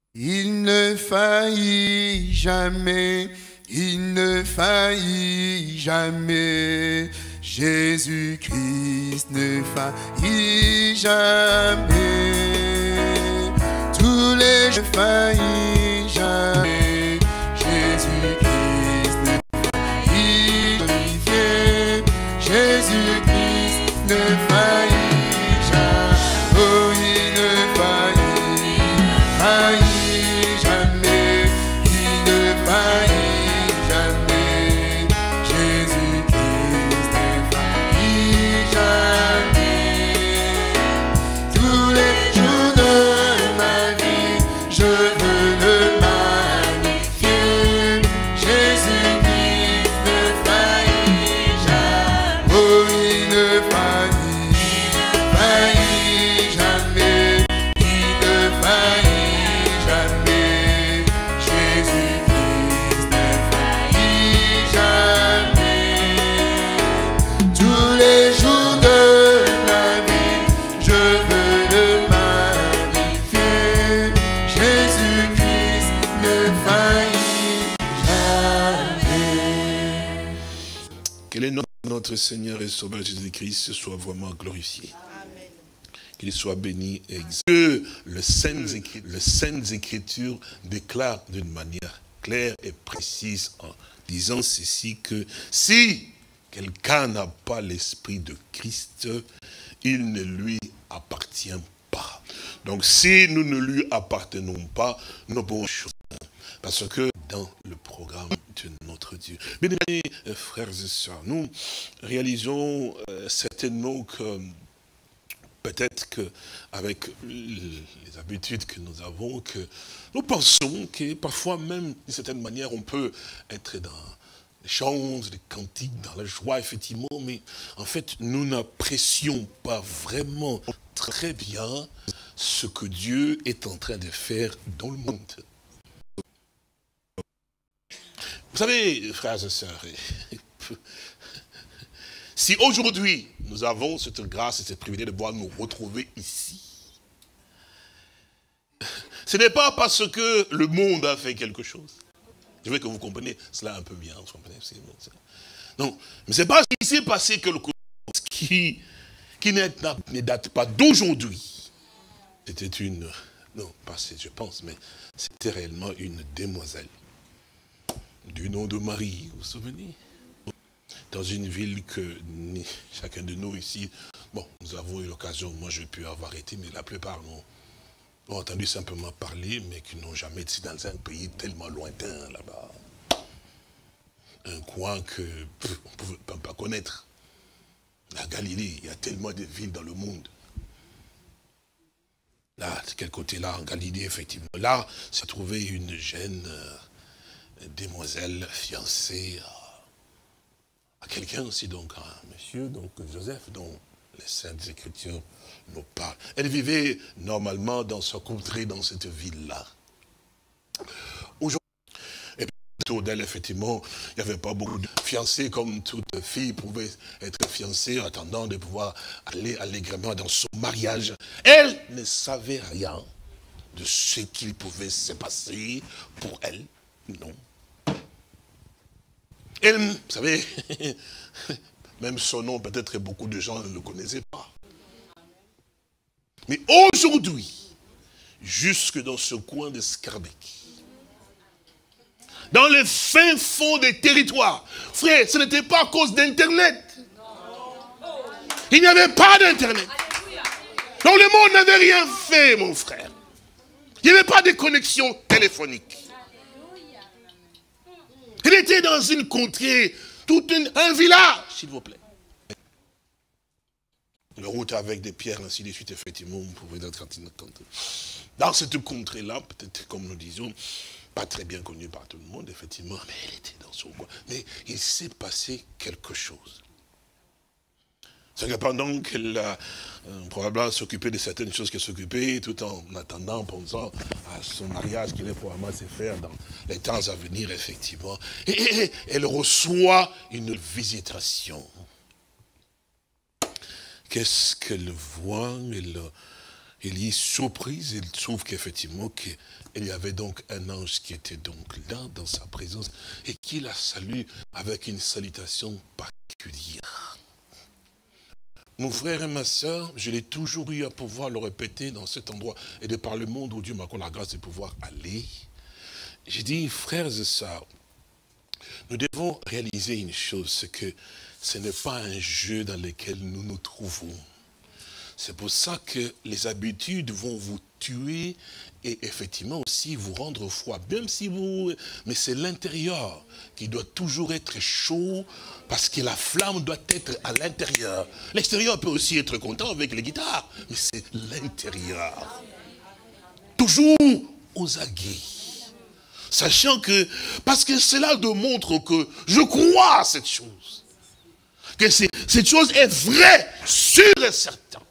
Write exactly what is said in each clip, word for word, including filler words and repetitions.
Il ne faillit jamais, il ne faillit jamais. Jésus-Christ ne faillit jamais. Tous les jours faillit jamais. Jésus-Christ ne faillit jamais. Jésus-Christ ne faillit jamais. Oh, il ne faillit, faillit jamais. Il ne faillit jamais. Jésus-Christ ne faillit jamais. Tous les jours de ma vie, je veux le magnifier. Jésus-Christ ne faillit jamais. Oh, il ne faillit, faillit jamais. Il ne faillit jamais. Jésus-Christ ne faillit jamais. Tous les jours de ma vie, je veux le magnifier. Jésus-Christ ne faillit jamais. Que le nom de notre Seigneur et Sauveur Jésus-Christ soit vraiment glorifié. Qu'il soit béni et exalté. Que le Saintes Écritures, le Saintes Écritures déclare d'une manière claire et précise en disant ceci, que si quelqu'un n'a pas l'esprit de Christ, il ne lui appartient pas. Donc si nous ne lui appartenons pas, nous pouvons chose. Parce que dans le programme de notre Dieu. Bien aimés frères et sœurs, nous réalisons euh, certainement que peut-être qu'avec les habitudes que nous avons, que nous pensons que parfois même, d'une certaine manière, on peut être dans les chants, les cantiques, dans la joie, effectivement, mais en fait, nous n'apprécions pas vraiment très bien ce que Dieu est en train de faire dans le monde. Vous savez, frères et sœurs, si aujourd'hui, nous avons cette grâce et ce privilège de pouvoir nous retrouver ici, ce n'est pas parce que le monde a fait quelque chose. Je veux que vous compreniez cela un peu bien. Vous comprenez? Non, mais ce n'est pas ce qui s'est passé quelque chose qui, qui ne date pas d'aujourd'hui. C'était une, non, pas je pense, mais c'était réellement une demoiselle du nom de Marie, vous vous souvenez? Dans une ville que chacun de nous ici, bon, nous avons eu l'occasion, moi j'ai pu avoir été, mais la plupart ont, ont entendu simplement parler, mais qui n'ont jamais été dans un pays tellement lointain là-bas. Un coin que pff, on ne pouvait même pas connaître. La Galilée, il y a tellement de villes dans le monde. Là, de quel côté-là, en Galilée, effectivement. Là, s'est trouvée une jeune euh, demoiselle fiancée à quelqu'un aussi, donc à un monsieur, donc Joseph, dont les Saintes Écritures nous parlent. Elle vivait normalement dans sa contrée, dans cette ville-là. Aujourd'hui, et puis autour d'elle, effectivement, il n'y avait pas beaucoup de fiancés, comme toute fille pouvait être fiancée en attendant de pouvoir aller allègrement dans son mariage. Elle ne savait rien de ce qu'il pouvait se passer pour elle, non. Elle, vous savez, même son nom, peut-être beaucoup de gens ne le connaissaient pas. Mais aujourd'hui, jusque dans ce coin de Scarbeck, dans le fin fond des territoires, frère, ce n'était pas à cause d'Internet. Il n'y avait pas d'Internet. Donc le monde n'avait rien fait, mon frère. Il n'y avait pas de connexion téléphonique. Il était dans une contrée, tout une, un village, s'il vous plaît. Une route avec des pierres, ainsi de suite, effectivement, vous pouvez être dans cette contrée-là, peut-être comme nous disions, pas très bien connue par tout le monde, effectivement, mais elle était dans son coin. Mais il s'est passé quelque chose. C'est que pendant qu'elle a euh, probablement s'occupé de certaines choses qu'elle s'occupait, tout en attendant, pensant à son mariage qui allait probablement se faire dans les temps à venir, effectivement. Et, et, et elle reçoit une visitation. Qu'est-ce qu'elle voit? Elle, Élie, surprise, il trouve qu'effectivement, qu'il y avait donc un ange qui était donc là, dans sa présence, et qui la salue avec une salutation particulière. Mon frère et ma soeur, je l'ai toujours eu à pouvoir le répéter dans cet endroit, et de par le monde où Dieu m'a accordé la grâce de pouvoir aller. J'ai dit, frères et sœurs, nous devons réaliser une chose, c'est que ce n'est pas un jeu dans lequel nous nous trouvons. C'est pour ça que les habitudes vont vous tuer et effectivement aussi vous rendre froid. Même si vous... Mais c'est l'intérieur qui doit toujours être chaud parce que la flamme doit être à l'intérieur. L'extérieur peut aussi être content avec les guitares, mais c'est l'intérieur. Toujours aux aguets. Sachant que... Parce que cela démontre que je crois à cette chose. Que cette chose est vraie, sûre et certaine.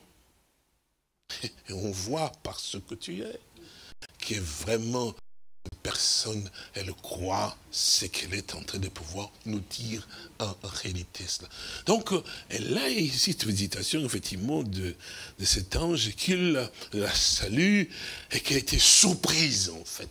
Et on voit par ce que tu es, que vraiment personne, elle croit ce qu'elle est en train de pouvoir nous dire en réalité cela. Donc, elle a ici cette méditation, effectivement, de, de cet ange, qu'il la salue et qu'elle était surprise, en fait,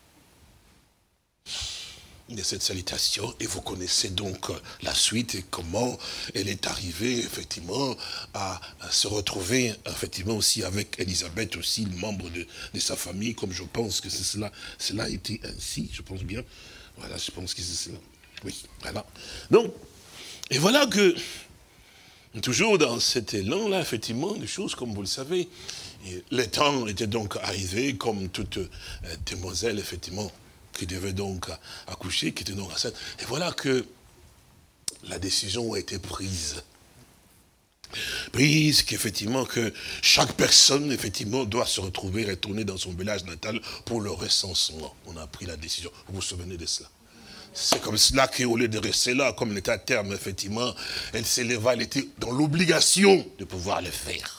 de cette salutation, et vous connaissez donc la suite et comment elle est arrivée effectivement à, à se retrouver effectivement aussi avec Élisabeth aussi, membre de, de sa famille, comme je pense que c'est cela, cela a été ainsi, je pense bien, voilà, je pense que c'est cela, oui, voilà. Donc, et voilà que, toujours dans cet élan-là, effectivement, des choses comme vous le savez, et le temps était donc arrivé, comme toute euh, demoiselle, effectivement, qui devait donc accoucher, qui était donc enceinte. Et voilà que la décision a été prise. Prise qu'effectivement que chaque personne, effectivement, doit se retrouver, retourner dans son village natal pour le recensement. On a pris la décision. Vous vous souvenez de cela? C'est comme cela qu'au lieu de rester là, comme elle était à terme, effectivement, elle s'éleva, elle était dans l'obligation de pouvoir le faire.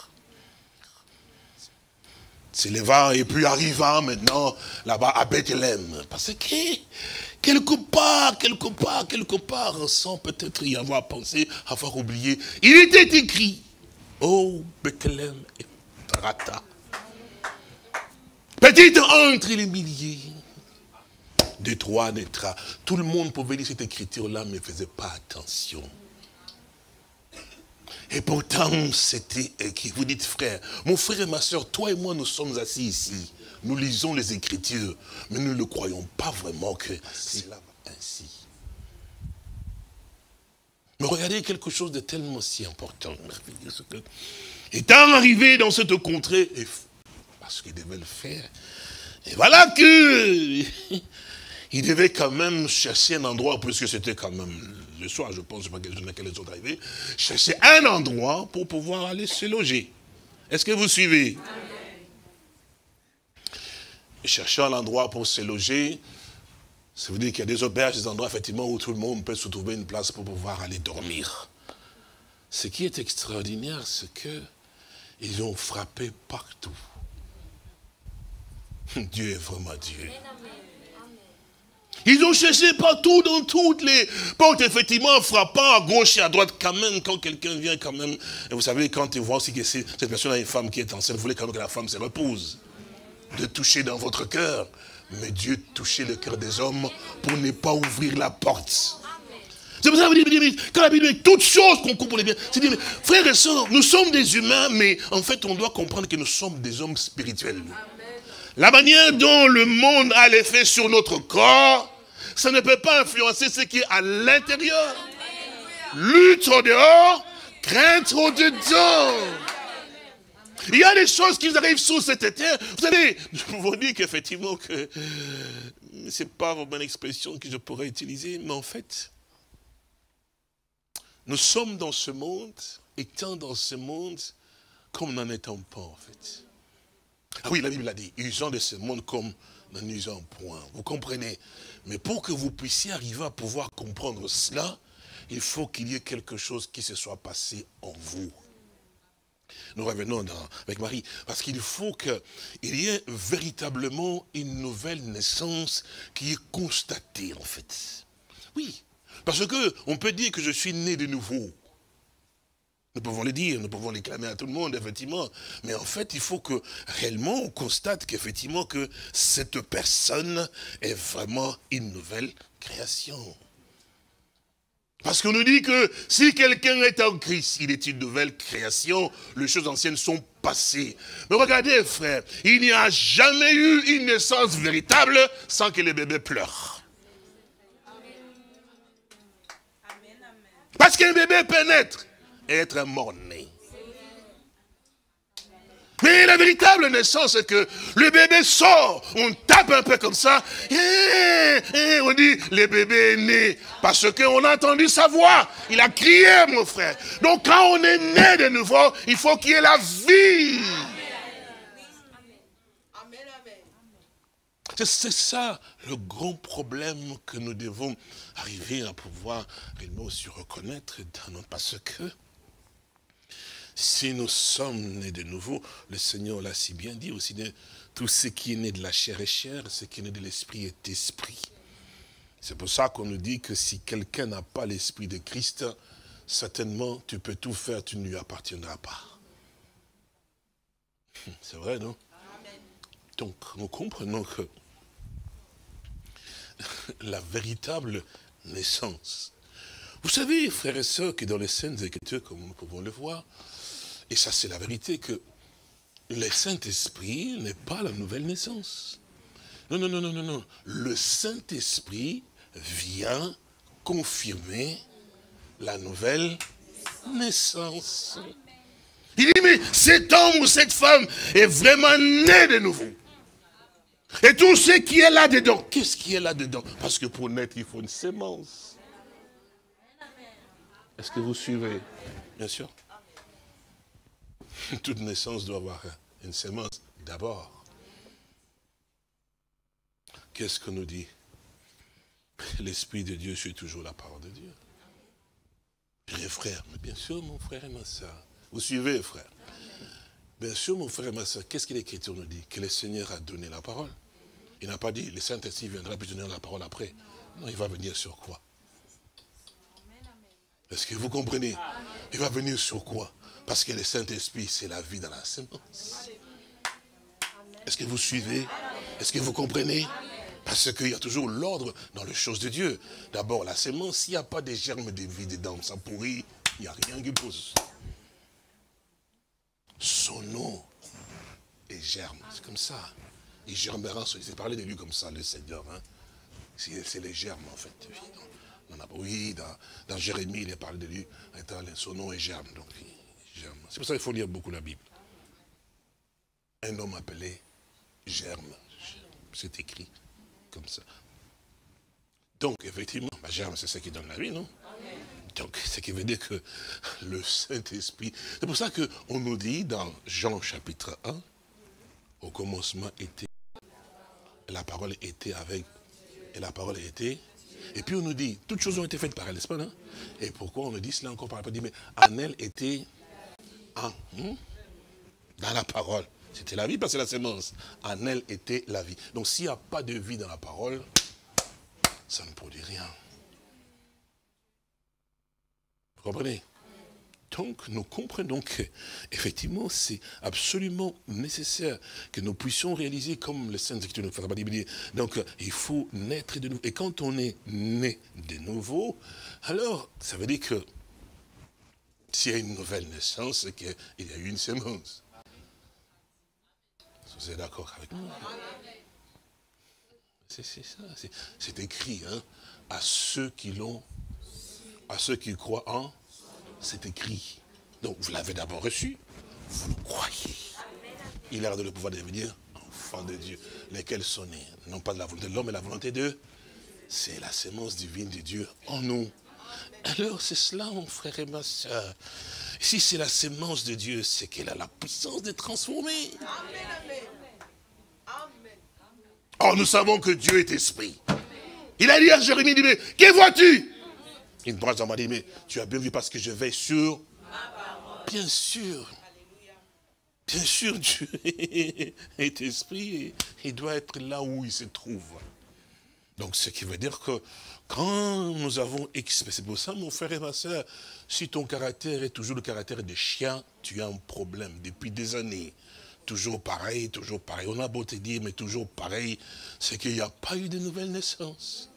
S'éleva et puis arriva maintenant là-bas à Bethléem. Parce que quelque part, quelque part, quelque part, sans peut-être y avoir pensé, avoir oublié, il était écrit, oh Bethléem et Tarata, petite entre les milliers, de trois naîtra. Tout le monde pouvait lire cette écriture-là, mais ne faisait pas attention. Et pourtant, c'était qui vous dites, frère, mon frère et ma soeur, toi et moi, nous sommes assis ici. Nous lisons les Écritures, mais nous ne croyons pas vraiment que c'est là ainsi. Mais regardez quelque chose de tellement si important. Étant arrivé dans cette contrée, et parce qu'il devait le faire, et voilà que il devait quand même chercher un endroit, puisque c'était quand même le soir, je pense, je ne sais pas quelle journée ils sont arrivés, chercher un endroit pour pouvoir aller se loger. Est-ce que vous suivez? Chercher un endroit pour se loger, ça veut dire qu'il y a des auberges, des endroits effectivement où tout le monde peut se trouver une place pour pouvoir aller dormir. Ce qui est extraordinaire, c'est que ils ont frappé partout. Dieu est vraiment Dieu. Ils ont cherché partout, dans toutes les portes, effectivement, en frappant à gauche et à droite, quand même, quand quelqu'un vient, quand même. Et vous savez, quand ils voient aussi que cette personne a une femme qui est enceinte, vous voulez quand même que la femme se repose. De toucher dans votre cœur. Mais Dieu touchait le cœur des hommes pour ne pas ouvrir la porte. C'est pour ça que vous dites, quand la Bible dit toutes choses qu'on comprend bien, c'est dire, frères et sœurs, nous sommes des humains, mais en fait, on doit comprendre que nous sommes des hommes spirituels. La manière dont le monde a l'effet sur notre corps, ça ne peut pas influencer ce qui est à l'intérieur. Lutte au dehors, crainte au dedans. Il y a des choses qui arrivent sur cette terre. Vous savez, je peux vous dire qu'effectivement, que ce n'est pas vraiment une expression que je pourrais utiliser, mais en fait, nous sommes dans ce monde, étant dans ce monde, comme n'en étant pas en fait. Ah oui, la Bible a dit, usant de ce monde comme n'en usant point. Vous comprenez? Mais pour que vous puissiez arriver à pouvoir comprendre cela, il faut qu'il y ait quelque chose qui se soit passé en vous. Nous revenons dans, avec Marie, parce qu'il faut qu'il y ait véritablement une nouvelle naissance qui est constatée en fait. Oui, parce que on peut dire que je suis né de nouveau. Nous pouvons le dire, nous pouvons les clamer à tout le monde, effectivement. Mais en fait, il faut que réellement on constate qu'effectivement que cette personne est vraiment une nouvelle création. Parce qu'on nous dit que si quelqu'un est en Christ, il est une nouvelle création, les choses anciennes sont passées. Mais regardez, frère, il n'y a jamais eu une naissance véritable sans que les bébés pleurent. Parce qu'un bébé peut naître et être mort-né. Mais la véritable naissance, c'est que le bébé sort, on tape un peu comme ça, et, et on dit, le bébé est né, parce qu'on a entendu sa voix, il a crié, mon frère. Donc quand on est né de nouveau, il faut qu'il y ait la vie. C'est ça le grand problème que nous devons arriver à pouvoir réellement aussi reconnaître dans notre... Parce que si nous sommes nés de nouveau, le Seigneur l'a si bien dit aussi, tout ce qui est né de la chair est chair, ce qui est né de l'esprit est esprit. C'est pour ça qu'on nous dit que si quelqu'un n'a pas l'esprit de Christ, certainement tu peux tout faire, tu ne lui appartiendras pas. C'est vrai, non? Donc nous comprenons que la véritable naissance. Vous savez, frères et sœurs, que dans les Saintes Écritures, comme nous pouvons le voir, et ça c'est la vérité, que le Saint-Esprit n'est pas la nouvelle naissance. Non, non, non, non, non, non. Le Saint-Esprit vient confirmer la nouvelle naissance. Il dit, mais cet homme ou cette femme est vraiment né de nouveau. Et tout ce qui est là-dedans, qu'est-ce qui est là-dedans? Parce que pour naître, il faut une sémence. Est-ce que vous suivez? Bien sûr. Toute naissance doit avoir une sémence d'abord. Qu'est-ce qu'on nous dit? L'Esprit de Dieu suit toujours la parole de Dieu. Bien frère, mais bien sûr mon frère et ma soeur. Vous suivez frère? Bien sûr mon frère et ma soeur, qu'est-ce que l'Écriture nous dit? Que le Seigneur a donné la parole. Il n'a pas dit, le Saint-Esprit viendra puis donner la parole après. Non, il va venir sur quoi? Est-ce que vous comprenez? Il va venir sur quoi? Parce que le Saint-Esprit, c'est la vie dans la sémence. Est-ce que vous suivez? Est-ce que vous comprenez? Parce qu'il y a toujours l'ordre dans les choses de Dieu. D'abord, la sémence, s'il n'y a pas de germes de vie dedans, ça pourrit, il n'y a rien qui pousse. Son nom est germe, c'est comme ça. Il germera, c'est parlé de lui comme ça, le Seigneur. Hein. C'est les germes, en fait, de vie. Dans, dans, oui, dans, dans Jérémie, il est parlé de lui. Son nom est germe, donc germe. C'est pour ça qu'il faut lire beaucoup la Bible. Un homme appelé germe. C'est écrit comme ça. Donc, effectivement, bah, germe, c'est ce qui donne la vie, non? Amen. Donc, ce qui veut dire que le Saint-Esprit... C'est pour ça qu'on nous dit dans Jean chapitre un, au commencement était, la parole était avec, et la parole était... Et puis on nous dit, toutes choses ont été faites par elle, n'est-ce pas, non? Et pourquoi on nous dit cela encore par rapport? Mais en elle était... En, hmm? Dans la parole. C'était la vie parce que la sémence. En elle était la vie. Donc s'il n'y a pas de vie dans la parole, ça ne produit rien. Vous comprenez? Donc nous comprenons qu'effectivement c'est absolument nécessaire que nous puissions réaliser comme le Saint-Écriture nous fait dire. Donc il faut naître de nouveau. Et quand on est né de nouveau, alors ça veut dire que s'il y a une nouvelle naissance, c'est qu'il y a eu une sémence. Vous êtes d'accord avec moi? C'est ça, c'est écrit, hein, à ceux qui l'ont, à ceux qui croient en, c'est écrit. Donc vous l'avez d'abord reçu, vous le croyez. Il a le pouvoir de devenir enfant de Dieu, lesquels sont nés, non pas de la volonté de l'homme, mais la volonté de, c'est la sémence divine de Dieu en nous. Alors c'est cela, mon frère et ma soeur. Si c'est la sémence de Dieu, c'est qu'elle a la puissance de transformer. Or, nous savons que Dieu est esprit. Il a dit à Jérémie, il dit, mais que vois-tu? Une branche m'a dit, mais tu as bien vu parce que je veille sur... Bien sûr. Bien sûr, Dieu est esprit et il doit être là où il se trouve. Donc, ce qui veut dire que quand nous avons... C'est pour ça, mon frère et ma soeur, si ton caractère est toujours le caractère des chiens, tu as un problème depuis des années. Toujours pareil, toujours pareil. On a beau te dire, mais toujours pareil, c'est qu'il n'y a pas eu de nouvelle naissance.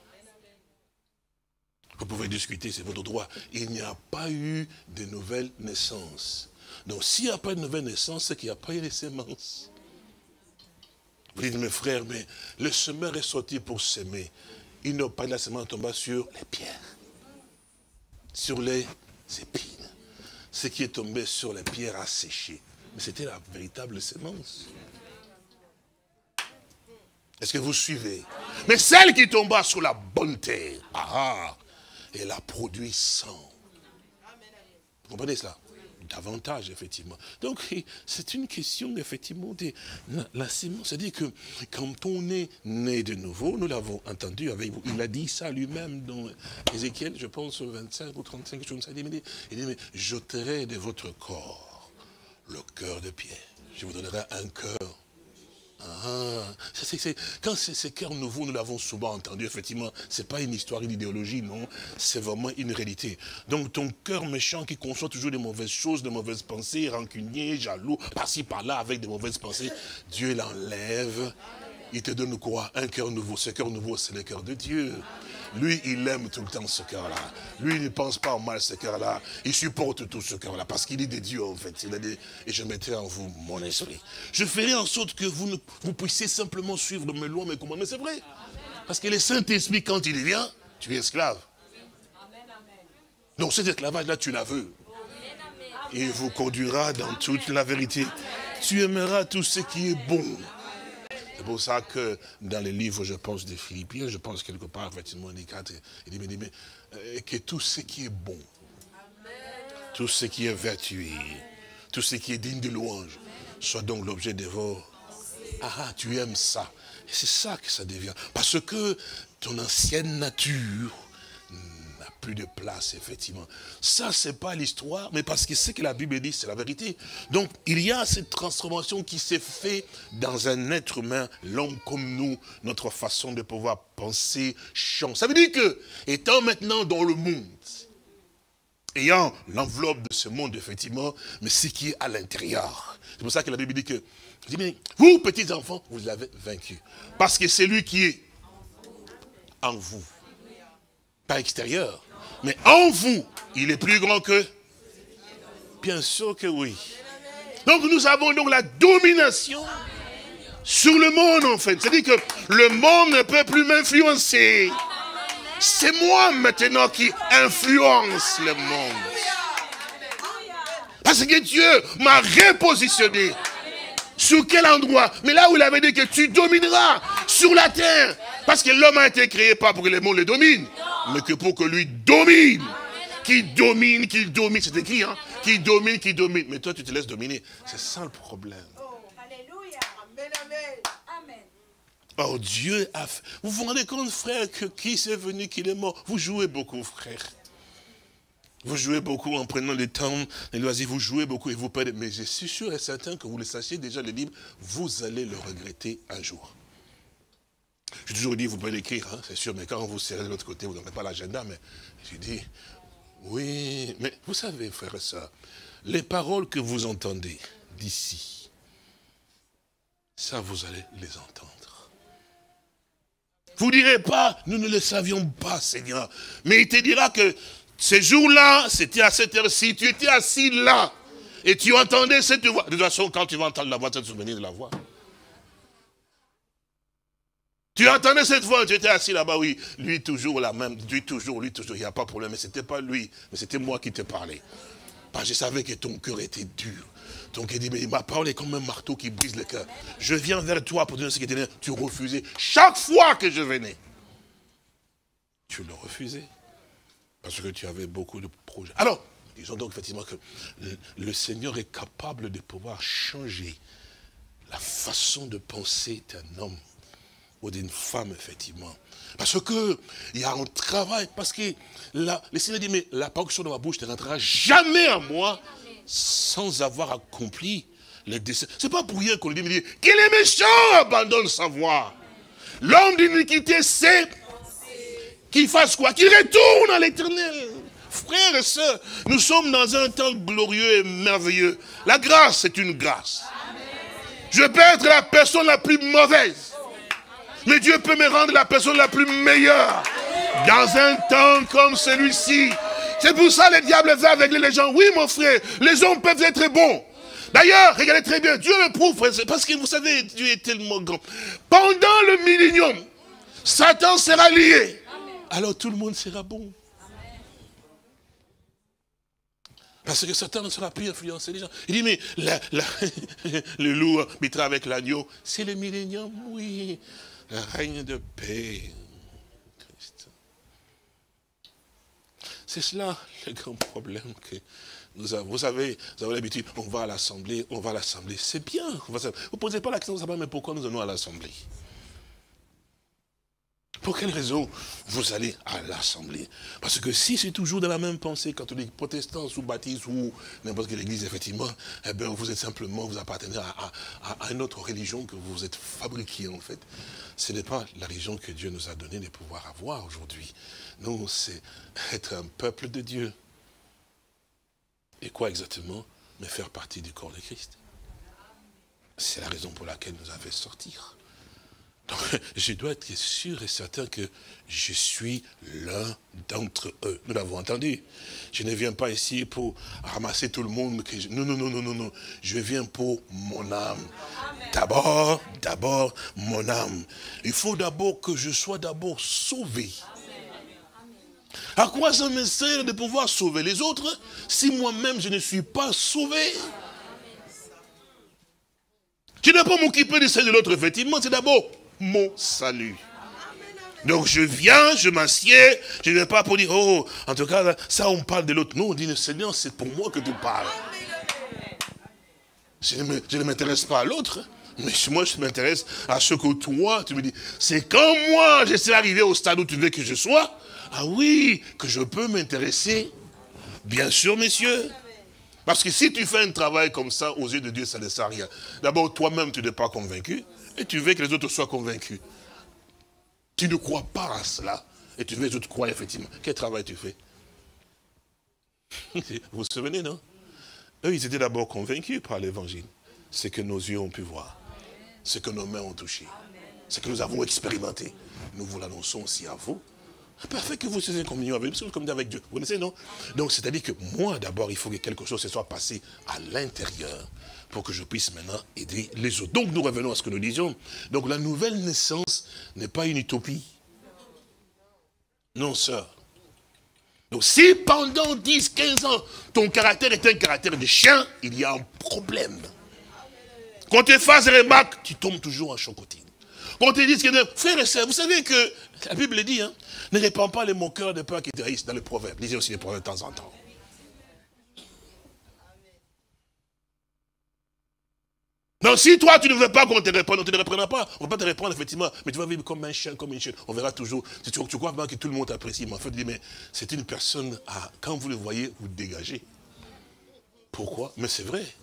Vous pouvez discuter, c'est votre droit. Il n'y a pas eu de nouvelle naissance. Donc, s'il n'y a pas de nouvelle naissance, c'est qu'il n'y a pas eu de semences. Vous dites, mes frères, mais le semeur est sorti pour s'aimer. Il n'a pas de la semence tombée sur les pierres, sur les épines. Ce qui est tombé sur les pierres a séché. Mais c'était la véritable sémence. Est-ce que vous suivez? Mais celle qui tomba sur la bonne terre, ah, elle a produit cent. Vous comprenez cela? Davantage, effectivement. Donc, c'est une question, effectivement, de la, la sémence. C'est-à-dire que quand on est né de nouveau, nous l'avons entendu avec vous, il a dit ça lui-même dans Ézéchiel, je pense, vingt-cinq ou trente-cinq, il dit, il dit, mais j'ôterai de votre corps le cœur de pierre. Je vous donnerai un cœur. Ah, c'est, c'est, quand c'est ces cœurs nouveaux, nous l'avons souvent entendu, effectivement, ce n'est pas une histoire, une idéologie, non, c'est vraiment une réalité. Donc ton cœur méchant qui conçoit toujours des mauvaises choses, de mauvaises pensées, rancunier, jaloux, par-ci, par-là, avec des mauvaises pensées, Dieu l'enlève, il te donne quoi? Un cœur nouveau. Ce cœur nouveau, c'est le cœur de Dieu. Lui, il aime tout le temps ce cœur-là. Lui, il ne pense pas au mal, ce cœur-là. Il supporte tout ce cœur-là, parce qu'il est de Dieu, en fait. Il a dit, et je mettrai en vous mon esprit. Je ferai en sorte que vous, ne, vous puissiez simplement suivre mes lois, mes commandements. C'est vrai. Parce que le Saint-Esprit, quand il vient, tu es esclave. Donc cet esclavage-là, tu la veux. Il vous conduira dans toute la vérité. Tu aimeras tout ce qui est bon. C'est pour ça que dans les livres, je pense, des Philippiens, je pense quelque part, effectivement, il dit, mais, mais, euh, que tout ce qui est bon, tout ce qui est vertueux, tout ce qui est digne de louange, soit donc l'objet de vos... Ah, ah, tu aimes ça. Et c'est ça que ça devient. Parce que ton ancienne nature n'a plus de place, effectivement. Ça, c'est pas l'histoire, mais parce que ce que la Bible dit, c'est la vérité. Donc, il y a cette transformation qui s'est faite dans un être humain, l'homme comme nous, notre façon de pouvoir penser change. Ça veut dire que, étant maintenant dans le monde, ayant l'enveloppe de ce monde, effectivement, mais ce qui est à l'intérieur. C'est pour ça que la Bible dit que, dit, mais vous, petits enfants, vous l'avez vaincu. Parce que c'est lui qui est en vous. Pas extérieur. Mais en vous, il est plus grand que... Bien sûr que oui. Donc nous avons donc la domination sur le monde, en fait. C'est-à-dire que le monde ne peut plus m'influencer. C'est moi maintenant qui influence le monde. Parce que Dieu m'a repositionné. Sur quel endroit? Mais là où il avait dit que tu domineras sur la terre. Parce que l'homme a été créé pas pour que le monde le domine, mais que pour que lui domine. Qui domine, qui domine, c'est écrit, hein? Qui domine, qui domine. Mais toi, tu te laisses dominer. C'est ça le problème. Alléluia. Amen, amen. Oh, Dieu a fait... Vous vous rendez compte, frère, que qui c'est venu, qu'il est mort? Vous jouez beaucoup, frère. Vous jouez beaucoup en prenant le temps, les loisirs, vous jouez beaucoup et vous perdez. Mais je suis sûr et certain que vous le sachiez déjà, le livre, vous allez le regretter un jour. J'ai toujours dit, vous pouvez l'écrire, hein, c'est sûr, mais quand vous serrez de l'autre côté, vous n'aurez pas l'agenda, mais j'ai dit, oui, mais vous savez, frère et sœurs, les paroles que vous entendez d'ici, ça, vous allez les entendre. Vous ne direz pas, nous ne le savions pas, Seigneur, mais il te dira que ces jours-là, c'était à cette heure-ci, tu étais assis là, et tu entendais cette voix. De toute façon, quand tu vas entendre la voix, tu vas te souvenir de la voix. Tu entendais cette voix, tu étais assis là-bas, oui, lui toujours la même, lui toujours, lui toujours, il n'y a pas de problème, mais ce n'était pas lui, mais c'était moi qui te parlais. Parce que je savais que ton cœur était dur. Donc il dit, mais ma parole est comme un marteau qui brise le cœur. Je viens vers toi pour te donner ce qui était là, tu refusais. Chaque fois que je venais, tu le refusais. Parce que tu avais beaucoup de projets. Alors, disons donc effectivement que le, le Seigneur est capable de pouvoir changer la façon de penser d'un homme ou d'une femme, effectivement. Parce que il y a un travail, parce que la, le Seigneur dit, mais la parole qui sort de ma bouche ne rentrera jamais à moi sans avoir accompli le dessein. C'est pas pour rien qu'on lui dit, qu'il est méchant, abandonne sa voix. L'homme d'iniquité, c'est qu'il fasse quoi? Qu'il retourne à l'éternel. Frères et sœurs, nous sommes dans un temps glorieux et merveilleux. La grâce, c'est une grâce. Je peux être la personne la plus mauvaise, mais Dieu peut me rendre la personne la plus meilleure. Dans un temps comme celui-ci. C'est pour ça que le diable va avec les gens. Oui, mon frère, les hommes peuvent être bons. D'ailleurs, regardez très bien, Dieu le prouve, parce que vous savez, Dieu est tellement grand. Pendant le millénium, Satan sera lié. Alors tout le monde sera bon. Parce que Satan ne sera plus influencer les gens. Il dit, mais la, la, le loup habitera avec l'agneau. C'est le millénium, oui. Le règne de paix. Christ. C'est cela le grand problème que nous avons. Vous savez, vous avez l'habitude, on va à l'assemblée, on va à l'assemblée. C'est bien. Vous ne posez pas la question, mais pourquoi nous allons à l'assemblée? Pour quelle raison vous allez à l'assemblée? Parce que si c'est toujours dans la même pensée, catholique, protestant, sous baptiste ou n'importe quelle église, effectivement, eh bien, vous êtes simplement, vous appartenez à, à, à une autre religion que vous êtes fabriqué, en fait. Ce n'est pas la religion que Dieu nous a donné de pouvoir avoir aujourd'hui. Non, c'est être un peuple de Dieu. Et quoi exactement? Mais faire partie du corps de Christ. C'est la raison pour laquelle nous avons sortir. Donc, je dois être sûr et certain que je suis l'un d'entre eux. Nous l'avons entendu. Je ne viens pas ici pour ramasser tout le monde. Que je... Non, non, non, non, non, non. Je viens pour mon âme. D'abord, d'abord, mon âme. Il faut d'abord que je sois d'abord sauvé. À quoi ça me sert de pouvoir sauver les autres si moi-même je ne suis pas sauvé? Je ne vais pas m'occuper de celle de l'autre, effectivement, c'est d'abord mon salut. Donc je viens, je m'assieds, je ne vais pas pour dire, oh, en tout cas, ça on parle de l'autre. Non, on dit, Seigneur, c'est pour moi que tu parles. Je ne, je ne m'intéresse pas à l'autre, mais moi je m'intéresse à ce que toi, tu me dis. C'est quand moi, je suis arrivé au stade où tu veux que je sois, ah oui, que je peux m'intéresser. Bien sûr, messieurs. Parce que si tu fais un travail comme ça, aux yeux de Dieu, ça ne sert à rien. D'abord, toi-même, tu n'es pas convaincu. Et tu veux que les autres soient convaincus. Tu ne crois pas à cela. Et tu veux que les autres croient effectivement. Quel travail tu fais? Vous vous souvenez, non? Eux, ils étaient d'abord convaincus par l'évangile. Ce que nos yeux ont pu voir. Ce que nos mains ont touché. Ce que nous avons expérimenté. Nous vous l'annonçons aussi à vous. Parfait que vous soyez en communion avec Dieu, comme avec Dieu. Vous connaissez, non? Donc, c'est-à-dire que moi, d'abord, il faut que quelque chose se soit passé à l'intérieur pour que je puisse maintenant aider les autres. Donc, nous revenons à ce que nous disions. Donc, la nouvelle naissance n'est pas une utopie. Non, sœur. Donc, si pendant dix, quinze ans, ton caractère est un caractère de chien, il y a un problème. Quand tu fasses des remarques, tu tombes toujours en chocotine. Quand tu dis que, frères et sœurs, vous savez que la Bible dit, hein, ne répands pas les moqueurs de peur qui te haïssent dans les proverbes. Lisez aussi les proverbes de temps en temps. Donc si toi tu ne veux pas qu'on te réponde, on ne te répondra pas. On ne va pas te répondre effectivement, mais tu vas vivre comme un chien, comme une chienne. On verra toujours. Si tu, tu crois bien que tout le monde t'apprécie, mais en fait, tu dis, mais c'est une personne, à, quand vous le voyez, vous dégagez. Pourquoi? Mais c'est vrai.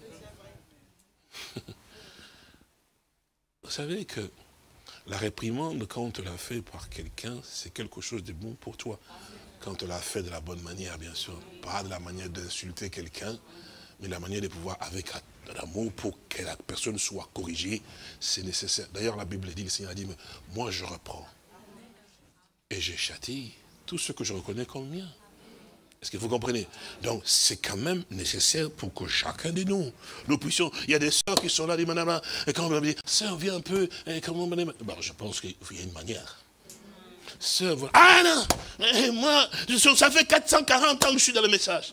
Vous savez que la réprimande, quand on te l'a fait par quelqu'un, c'est quelque chose de bon pour toi. Quand on te l'a fait de la bonne manière, bien sûr. Pas de la manière d'insulter quelqu'un, mais la manière de pouvoir, avec l'amour, pour que la personne soit corrigée, c'est nécessaire. D'ailleurs, la Bible dit, le Seigneur dit, mais moi je reprends. Et je châtie tout ce que je reconnais comme mien. Est-ce que vous comprenez? Donc, c'est quand même nécessaire pour que chacun de nous, nous puissions... Il y a des sœurs qui sont là, des madame, et quand on me dit, sœur, viens un peu, et comment... Ben, je pense qu'il y a une manière. Sœur, voilà. Ah non, moi, ça fait quatre cent quarante ans que je suis dans le message.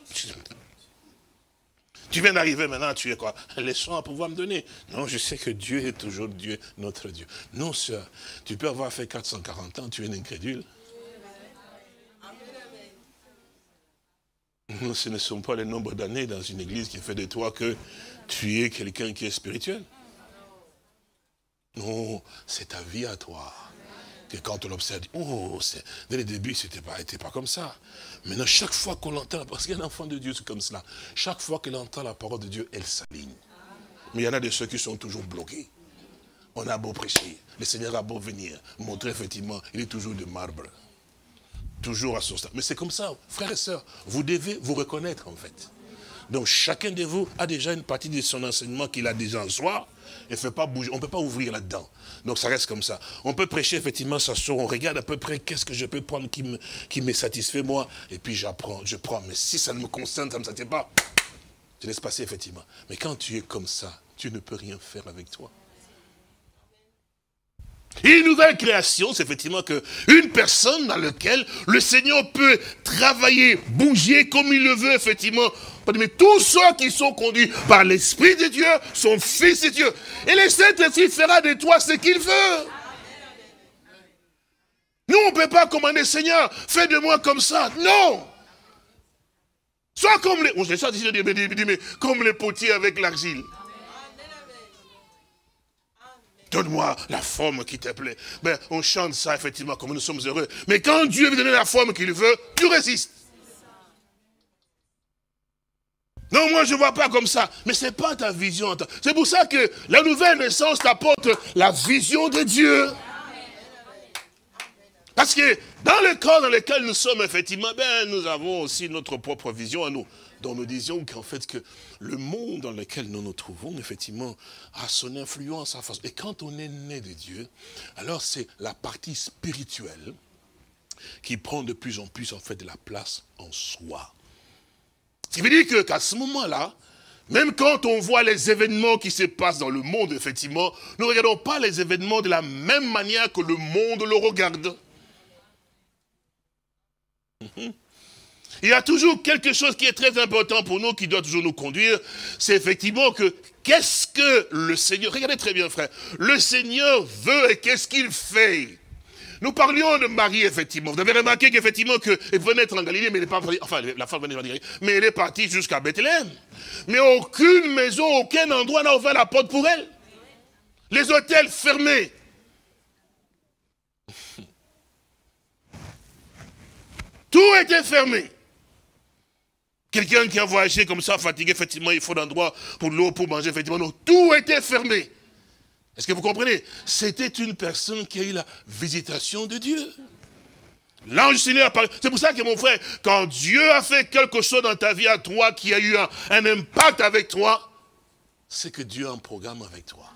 Tu viens d'arriver maintenant, tu es quoi? Leçon à pouvoir me donner. Non, je sais que Dieu est toujours Dieu, notre Dieu. Non, sœur, tu peux avoir fait quatre cent quarante ans, tu es un incrédule. Non, ce ne sont pas les nombres d'années dans une église qui fait de toi que tu es quelqu'un qui est spirituel. Non, c'est ta vie à toi. Que quand on l'observe, oh, dès le début, ce n'était pas, pas comme ça. Maintenant, chaque fois qu'on l'entend, parce qu'un enfant de Dieu, c'est comme cela. Chaque fois qu'elle entend la parole de Dieu, elle s'aligne. Mais il y en a de ceux qui sont toujours bloqués. On a beau prêcher, le Seigneur a beau venir, montrer effectivement, il est toujours de marbre. Toujours à son stade. Mais c'est comme ça, frères et sœurs, vous devez vous reconnaître en fait. Donc chacun de vous a déjà une partie de son enseignement qu'il a déjà en soi, et ne fait pas bouger, on ne peut pas ouvrir là-dedans. Donc ça reste comme ça. On peut prêcher effectivement, ça sort, on regarde à peu près qu'est-ce que je peux prendre qui me, qui me satisfait moi, et puis j'apprends, je prends. Mais si ça ne me concerne, ça ne me satisfait pas, je laisse passer effectivement. Mais quand tu es comme ça, tu ne peux rien faire avec toi. Et une nouvelle création, c'est effectivement qu'une personne dans laquelle le Seigneur peut travailler, bouger comme il le veut, effectivement. Mais tous ceux qui sont conduits par l'Esprit de Dieu sont fils de Dieu. Et le Saint-Esprit fera de toi ce qu'il veut. Nous, on ne peut pas commander, Seigneur, fais de moi comme ça. Non. Sois comme les, je ça, mais comme les potiers avec l'argile. Donne-moi la forme qui te plaît. Ben, on chante ça, effectivement, comme nous sommes heureux. Mais quand Dieu veut donner la forme qu'il veut, tu résistes. Non, moi, je ne vois pas comme ça. Mais ce n'est pas ta vision. C'est pour ça que la nouvelle naissance t'apporte la vision de Dieu. Parce que dans le corps dans lequel nous sommes, effectivement, ben, nous avons aussi notre propre vision à nous. Donc nous disions qu'en fait, que le monde dans lequel nous nous trouvons, effectivement, a son influence, sa force. Et quand on est né de Dieu, alors c'est la partie spirituelle qui prend de plus en plus, en fait, de la place en soi. Ce qui veut dire qu'à ce moment-là, même quand on voit les événements qui se passent dans le monde, effectivement, nous ne regardons pas les événements de la même manière que le monde le regarde. Mm-hmm. Il y a toujours quelque chose qui est très important pour nous, qui doit toujours nous conduire, c'est effectivement que, qu'est-ce que le Seigneur, regardez très bien frère, le Seigneur veut et qu'est-ce qu'il fait? Nous parlions de Marie, effectivement. Vous avez remarqué qu'effectivement, qu'elle venait être en Galilée, mais elle n'est pas, enfin, la femme venait en Galilée, mais elle est partie jusqu'à Bethléem. Mais aucune maison, aucun endroit n'a ouvert la porte pour elle. Les hôtels fermés. Tout était fermé. Quelqu'un qui a voyagé comme ça, fatigué, effectivement, il faut un endroit pour l'eau, pour manger, effectivement. Non, tout était fermé. Est-ce que vous comprenez? C'était une personne qui a eu la visitation de Dieu. L'ange du Seigneur apparaît. C'est pour ça que mon frère, quand Dieu a fait quelque chose dans ta vie à toi, qui a eu un, un impact avec toi, c'est que Dieu a un programme avec toi.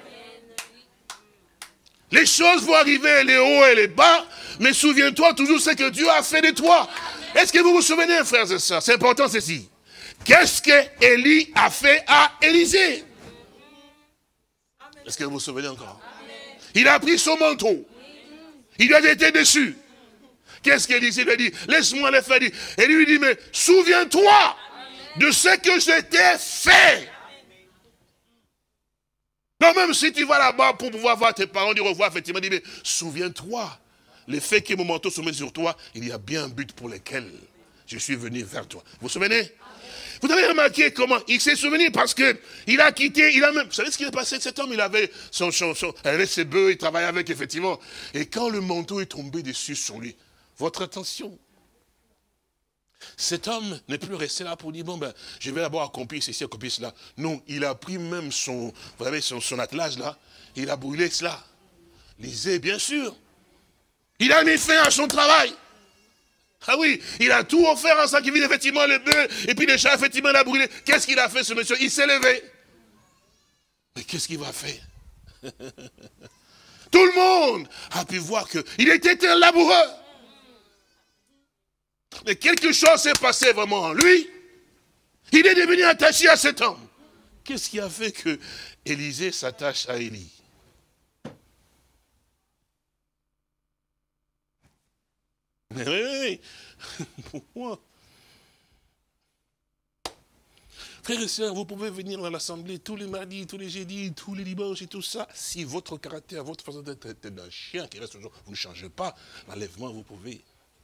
Les choses vont arriver, les hauts et les bas, mais souviens-toi toujours ce que Dieu a fait de toi. Est-ce que vous vous souvenez, frères et sœurs? C'est important ceci. Qu'est-ce que Élie a fait à Élisée? Est-ce que vous vous souvenez encore? Il a pris son manteau. Il lui a été dessus. Qu'est-ce qu'Élisée lui a dit? Laisse-moi le faire. Et lui dit, mais souviens-toi de ce que je t'ai fait. Non, même si tu vas là-bas pour pouvoir voir tes parents, dire au revoir, effectivement, dit, mais souviens-toi, le fait que mon manteau se met sur toi, il y a bien un but pour lequel je suis venu vers toi. Vous vous souvenez? Vous avez remarqué comment il s'est souvenu parce que il a quitté, il a même, vous savez ce qui est passé? Cet homme, il avait son, son, son il avait ses bœufs, il travaillait avec, effectivement. Et quand le manteau est tombé dessus sur lui, votre attention, cet homme n'est plus resté là pour dire, bon ben, je vais d'abord accomplir ceci, accomplir cela. Non, il a pris même son, vous savez, son, son attelage là, il a brûlé cela. Lisez, bien sûr. Il a mis fin à son travail. Ah oui, il a tout offert en sacrifice, effectivement, les bœufs, et puis les chats, effectivement, il a brûlé. Qu'est-ce qu'il a fait, ce monsieur? Il s'est levé. Mais qu'est-ce qu'il va faire? Tout le monde a pu voir qu'il était un laboureur. Mais quelque chose s'est passé vraiment en lui. Il est devenu attaché à cet homme. Qu'est-ce qui a fait que Élisée s'attache à Élie? Mais oui, oui, oui. Pourquoi? Frères et sœurs, vous pouvez venir dans l'assemblée tous les mardis, tous les jeudis, tous les dimanches et tout ça. Si votre caractère, votre façon d'être est d'un chien qui reste toujours, vous ne changez pas, l'enlèvement, vous pouvez.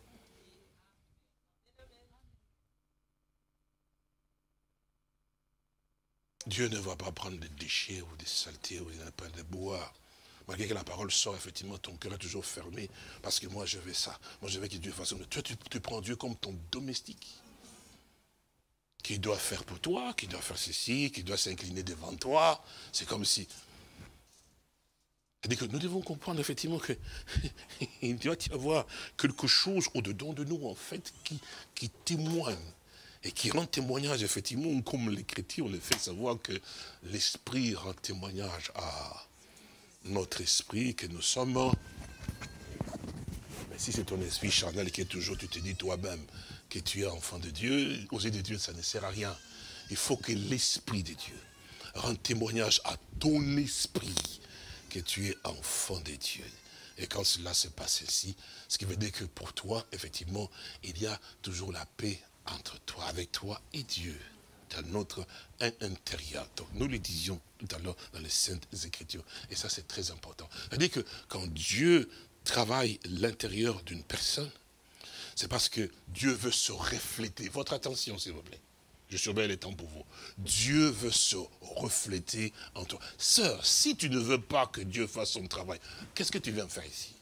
Dieu ne va pas prendre des déchets ou des saletés ou des bois. Malgré que la parole sort, effectivement, ton cœur est toujours fermé. Parce que moi, je veux ça. Moi, je veux que Dieu fasse. Toi, tu, tu prends Dieu comme ton domestique. Qui doit faire pour toi, qui doit faire ceci, qui doit s'incliner devant toi. C'est comme si... C'est-à-dire que nous devons comprendre effectivement que il doit y avoir quelque chose au-dedans de nous, en fait, qui, qui témoigne et qui rend témoignage, effectivement, comme les chrétiens, on le fait savoir que l'esprit rend témoignage à notre esprit, que nous sommes. Mais si c'est ton esprit charnel qui est toujours, tu te dis toi-même que tu es enfant de Dieu, aux yeux de Dieu, ça ne sert à rien. Il faut que l'esprit de Dieu rende témoignage à ton esprit que tu es enfant de Dieu. Et quand cela se passe ainsi, ce qui veut dire que pour toi, effectivement, il y a toujours la paix entre toi, avec toi et Dieu, dans notre intérieur. Donc nous le disions tout à l'heure dans les Saintes Écritures. Et ça, c'est très important. C'est-à-dire que quand Dieu travaille l'intérieur d'une personne, c'est parce que Dieu veut se refléter. Votre attention, s'il vous plaît. Je surveille les temps pour vous. Dieu veut se refléter en toi. Sœur, si tu ne veux pas que Dieu fasse son travail, qu'est-ce que tu viens faire ici?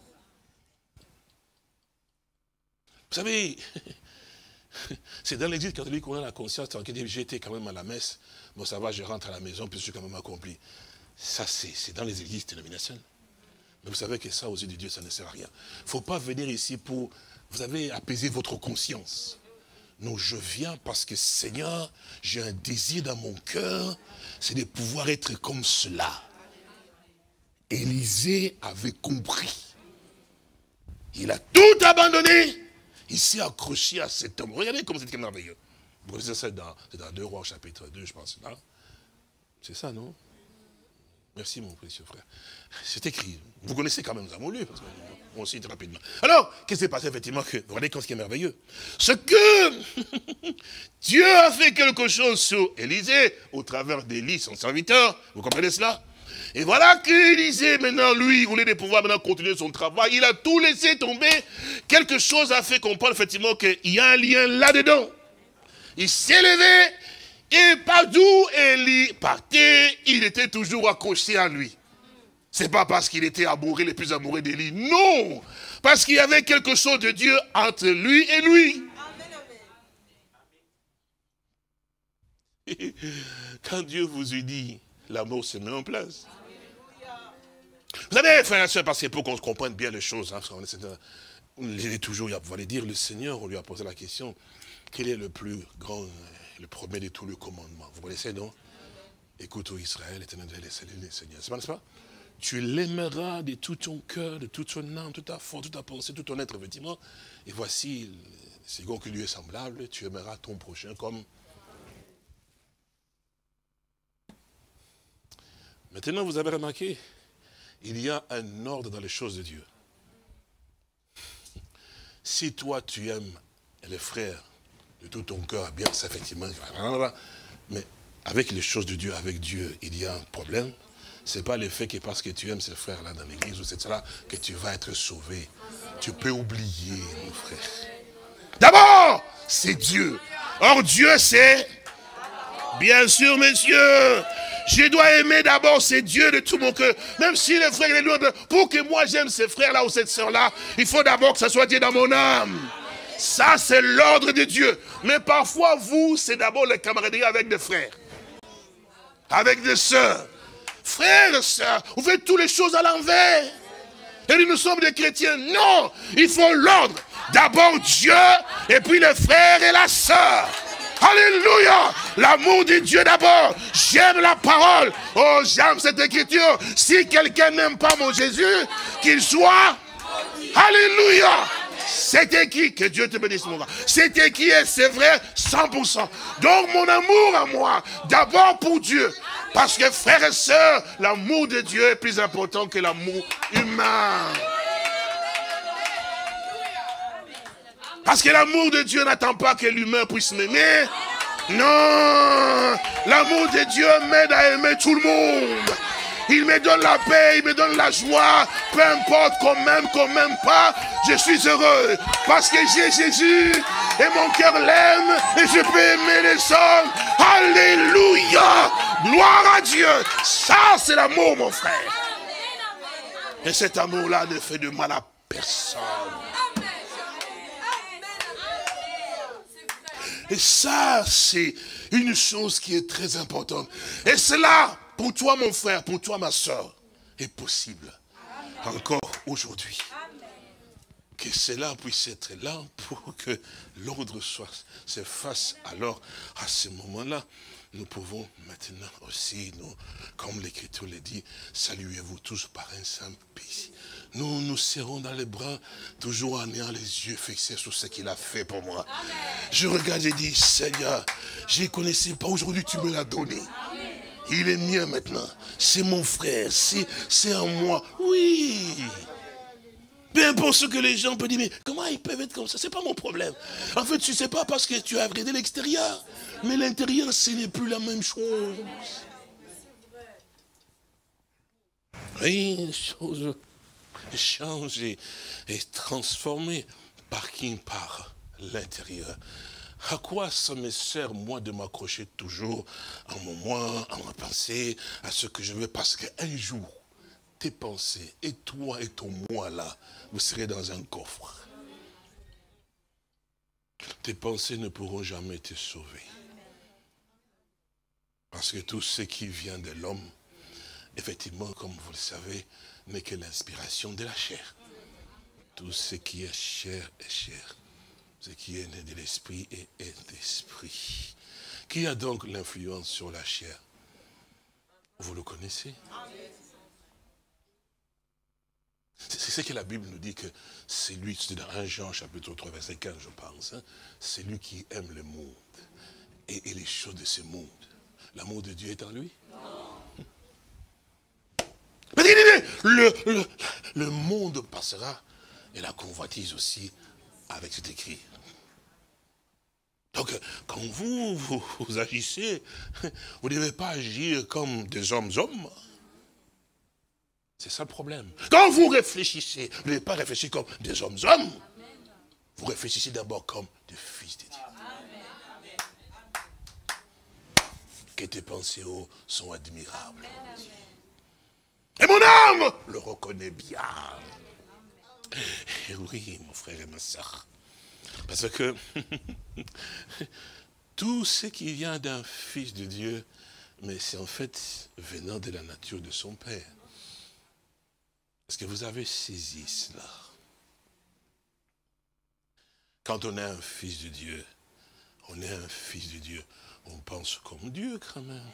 Vous savez, c'est dans l'église catholique qu'on a la conscience tranquille. J'ai été quand même à la messe. Bon, ça va, je rentre à la maison, puis je suis quand même accompli. Ça, c'est dans les églises dénominationnelles. Mais vous savez que ça, aux yeux de Dieu, ça ne sert à rien. Il ne faut pas venir ici pour, vous avez apaisé votre conscience. Non, je viens parce que, Seigneur, j'ai un désir dans mon cœur, c'est de pouvoir être comme cela. Élisée avait compris. Il a tout abandonné. Il s'est accroché à cet homme. Regardez comme c'est merveilleux. C'est dans, dans deux Rois, chapitre deux, je pense. C'est ça, non? Merci, mon précieux frère. C'est écrit. Vous connaissez quand même, nous avons lu, parce qu'on cite rapidement. Alors, qu'est-ce qui s'est passé, effectivement, que, regardez ce qui est merveilleux. Ce que Dieu a fait quelque chose sur Élisée, au travers d'Élie, son serviteur. Vous comprenez cela? Et voilà qu'Élisée, maintenant, lui, voulait de pouvoir maintenant continuer son travail. Il a tout laissé tomber. Quelque chose a fait comprendre, effectivement, qu'il y a un lien là-dedans. Il s'est levé. Et par d'où Élie partait, il était toujours accroché à lui. Ce n'est pas parce qu'il était amoureux, le plus amoureux d'Élie. Non! Parce qu'il y avait quelque chose de Dieu entre lui et lui. Amen. Quand Dieu vous eut dit, l'amour se met en place. Vous savez, frères et sœurs, parce que pour qu'on comprenne bien les choses, hein, on est toujours, vous allez dire, le Seigneur, on lui a posé la question, quel est le plus grand, le premier de tous les commandements? Vous connaissez, non? Écoute, ô Israël, l'Éternel est le Seigneur. C'est pas, n'est-ce pas? Tu l'aimeras de tout ton cœur, de toute ton âme, toute ta force, toute ta pensée, tout ton être, effectivement. Et voici, le second qui lui est semblable, tu aimeras ton prochain comme... Maintenant, vous avez remarqué, il y a un ordre dans les choses de Dieu. Si toi, tu aimes les frères de tout ton cœur, bien, c'est effectivement... Mais avec les choses de Dieu, avec Dieu, il y a un problème. Ce n'est pas le fait que parce que tu aimes ces frères-là dans l'église ou c'est cela que tu vas être sauvé. Tu peux oublier, mon frère. D'abord, c'est Dieu. Or, Dieu, c'est... Bien sûr, messieurs, je dois aimer d'abord ces dieux de tout mon cœur. Même si les frères et les autres, pour que moi j'aime ces frères-là ou cette sœur-là, il faut d'abord que ça soit Dieu dans mon âme. Ça, c'est l'ordre de Dieu. Mais parfois, vous, c'est d'abord le camaraderie avec des frères. Avec des sœurs. Frères et sœurs, vous faites toutes les choses à l'envers. Et nous sommes des chrétiens. Non, il faut l'ordre. D'abord Dieu, et puis les frères et la sœur. Alléluia! L'amour de Dieu d'abord. J'aime la parole. Oh, j'aime cette écriture. Si quelqu'un n'aime pas mon Jésus, qu'il soit... Alléluia! C'est écrit, que Dieu te bénisse, mon gars. C'est écrit et c'est vrai, cent pour cent. Donc mon amour à moi, d'abord pour Dieu. Parce que frères et sœurs, l'amour de Dieu est plus important que l'amour humain. Parce que l'amour de Dieu n'attend pas que l'humain puisse m'aimer. Non, l'amour de Dieu m'aide à aimer tout le monde. Il me donne la paix, il me donne la joie. Peu importe qu'on m'aime, qu'on m'aime pas, je suis heureux. Parce que j'ai Jésus et mon cœur l'aime et je peux aimer les hommes. Alléluia! Gloire à Dieu. Ça, c'est l'amour, mon frère. Et cet amour-là ne fait de mal à personne. Et ça, c'est une chose qui est très importante. Et c'est là, pour toi, mon frère, pour toi, ma soeur, est possible. Encore aujourd'hui. Que cela puisse être là pour que l'ordre soit s'efface. Alors, à ce moment-là, nous pouvons maintenant aussi, nous, comme l'Écriture le dit, saluez-vous tous par un saint pays. Nous nous serrons dans les bras, toujours en ayant les yeux fixés sur ce qu'il a fait pour moi. Amen. Je regarde et dis, Seigneur, je ne connaissais pas, aujourd'hui tu me l'as donné. Amen. Il est mien maintenant. C'est mon frère, c'est en moi. Oui. Peu importe ce que les gens peuvent dire, mais comment ils peuvent être comme ça? Ce n'est pas mon problème. En fait, tu ne sais pas parce que tu as regardé l'extérieur. Mais l'intérieur, ce n'est plus la même chose. Oui, les choses changent et, et transformées par qui? Par l'intérieur. À quoi ça me sert, moi, de m'accrocher toujours à mon moi, à ma pensée, à ce que je veux? Parce qu'un jour, tes pensées, et toi et ton moi là, vous serez dans un coffre. Tes pensées ne pourront jamais te sauver. Parce que tout ce qui vient de l'homme, effectivement, comme vous le savez, n'est que l'inspiration de la chair. Tout ce qui est chair est chair. Ce qui est né de l'esprit est, est d'esprit. Qui a donc l'influence sur la chair? Vous le connaissez? C'est ce que la Bible nous dit, que c'est lui, c'est dans un Jean chapitre trois, verset quinze, je pense, hein, c'est lui qui aime le monde et, et les choses de ce monde. L'amour de Dieu est en lui? Non. Mais le, le, le monde passera et la convoitise aussi avec cet écrit. Donc, quand vous, vous, vous agissez, vous ne devez pas agir comme des hommes-hommes. C'est ça le problème. Quand vous réfléchissez, vous ne devez pas réfléchir comme des hommes-hommes. Vous réfléchissez d'abord comme des fils de Dieu. Que tes pensées oh, sont admirables. Et mon âme le reconnaît bien. Et oui, mon frère et ma soeur. Parce que tout ce qui vient d'un fils de Dieu, mais c'est en fait venant de la nature de son Père. Est-ce que vous avez saisi cela? Quand on est un fils de Dieu, on est un fils de Dieu, on pense comme Dieu quand même.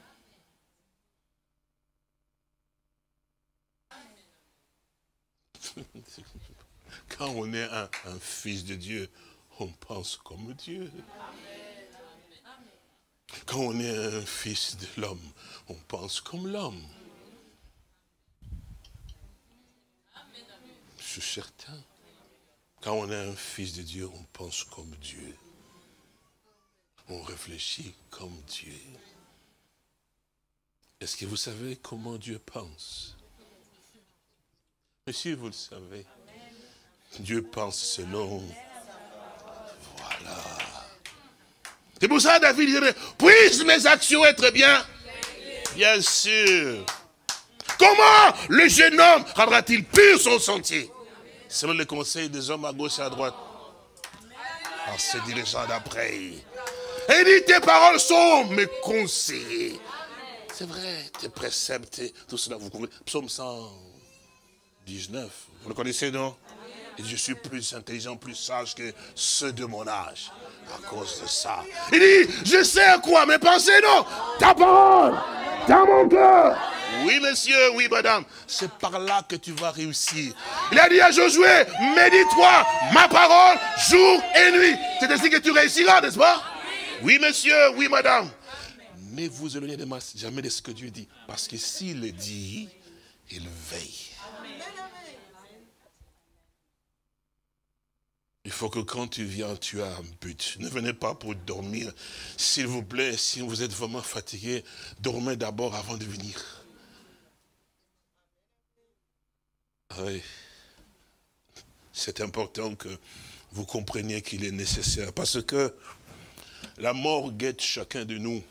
Quand on est un, un fils de Dieu, on pense comme Dieu. Quand on est un fils de l'homme, on pense comme l'homme. Je suis certain. Quand on est un fils de Dieu, on pense comme Dieu. On réfléchit comme Dieu. Est-ce que vous savez comment Dieu pense? Monsieur, vous le savez. Dieu pense selon... Voilà. C'est pour ça David dirait, puissent mes actions être bien? Bien sûr. Comment le jeune homme rendra-t-il pur son sentier? Selon les conseils des hommes à gauche et à droite. En se dirigeant d'après. Et dit, tes paroles sont mes conseillers. C'est vrai, tes préceptes, tout cela, vous comprenez. Psaume cent dix-neuf, vous le connaissez, non? Et je suis plus intelligent, plus sage que ceux de mon âge. À cause de ça. Il dit, je sais à quoi mes pensées, non? Ta parole, dans mon cœur. Oui, monsieur, oui, madame. C'est par là que tu vas réussir. Il a dit à Josué, médite-toi ma parole jour et nuit. C'est ainsi que tu réussiras, n'est-ce pas? Oui, monsieur, oui, madame. Mais vous éloignez de moi jamais de ce que Dieu dit. Parce que s'il le dit, il veille. Il faut que quand tu viens, tu as un but. Ne venez pas pour dormir. S'il vous plaît, si vous êtes vraiment fatigué, dormez d'abord avant de venir. Oui. C'est important que vous compreniez qu'il est nécessaire. Parce que la mort guette chacun de nous.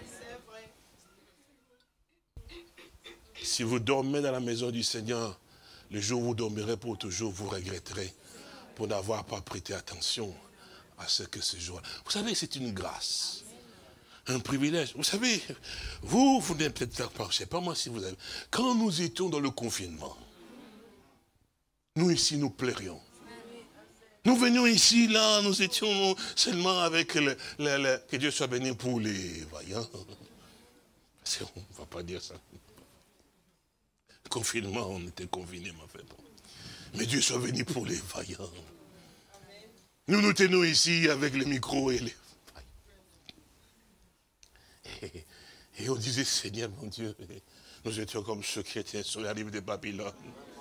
Si vous dormez dans la maison du Seigneur, le jour où vous dormirez pour toujours, vous regretterez pour n'avoir pas prêté attention à ce que ce jour-là. Vous savez, c'est une grâce. un privilège. Vous savez, vous, vous n'êtes peut-être pas, je ne sais pas moi si vous avez... Quand nous étions dans le confinement, nous ici, nous pleurions. Nous venions ici, là, nous étions seulement avec le, le, le, que Dieu soit béni pour les voyants. On ne va pas dire ça. Le confinement, on était confinés, ma fait. Mais Dieu soit béni pour les vaillants. Nous nous tenons ici avec les micros et les... Et, et on disait, Seigneur, mon Dieu, nous étions comme ceux qui étaient sur la rive de Babylone.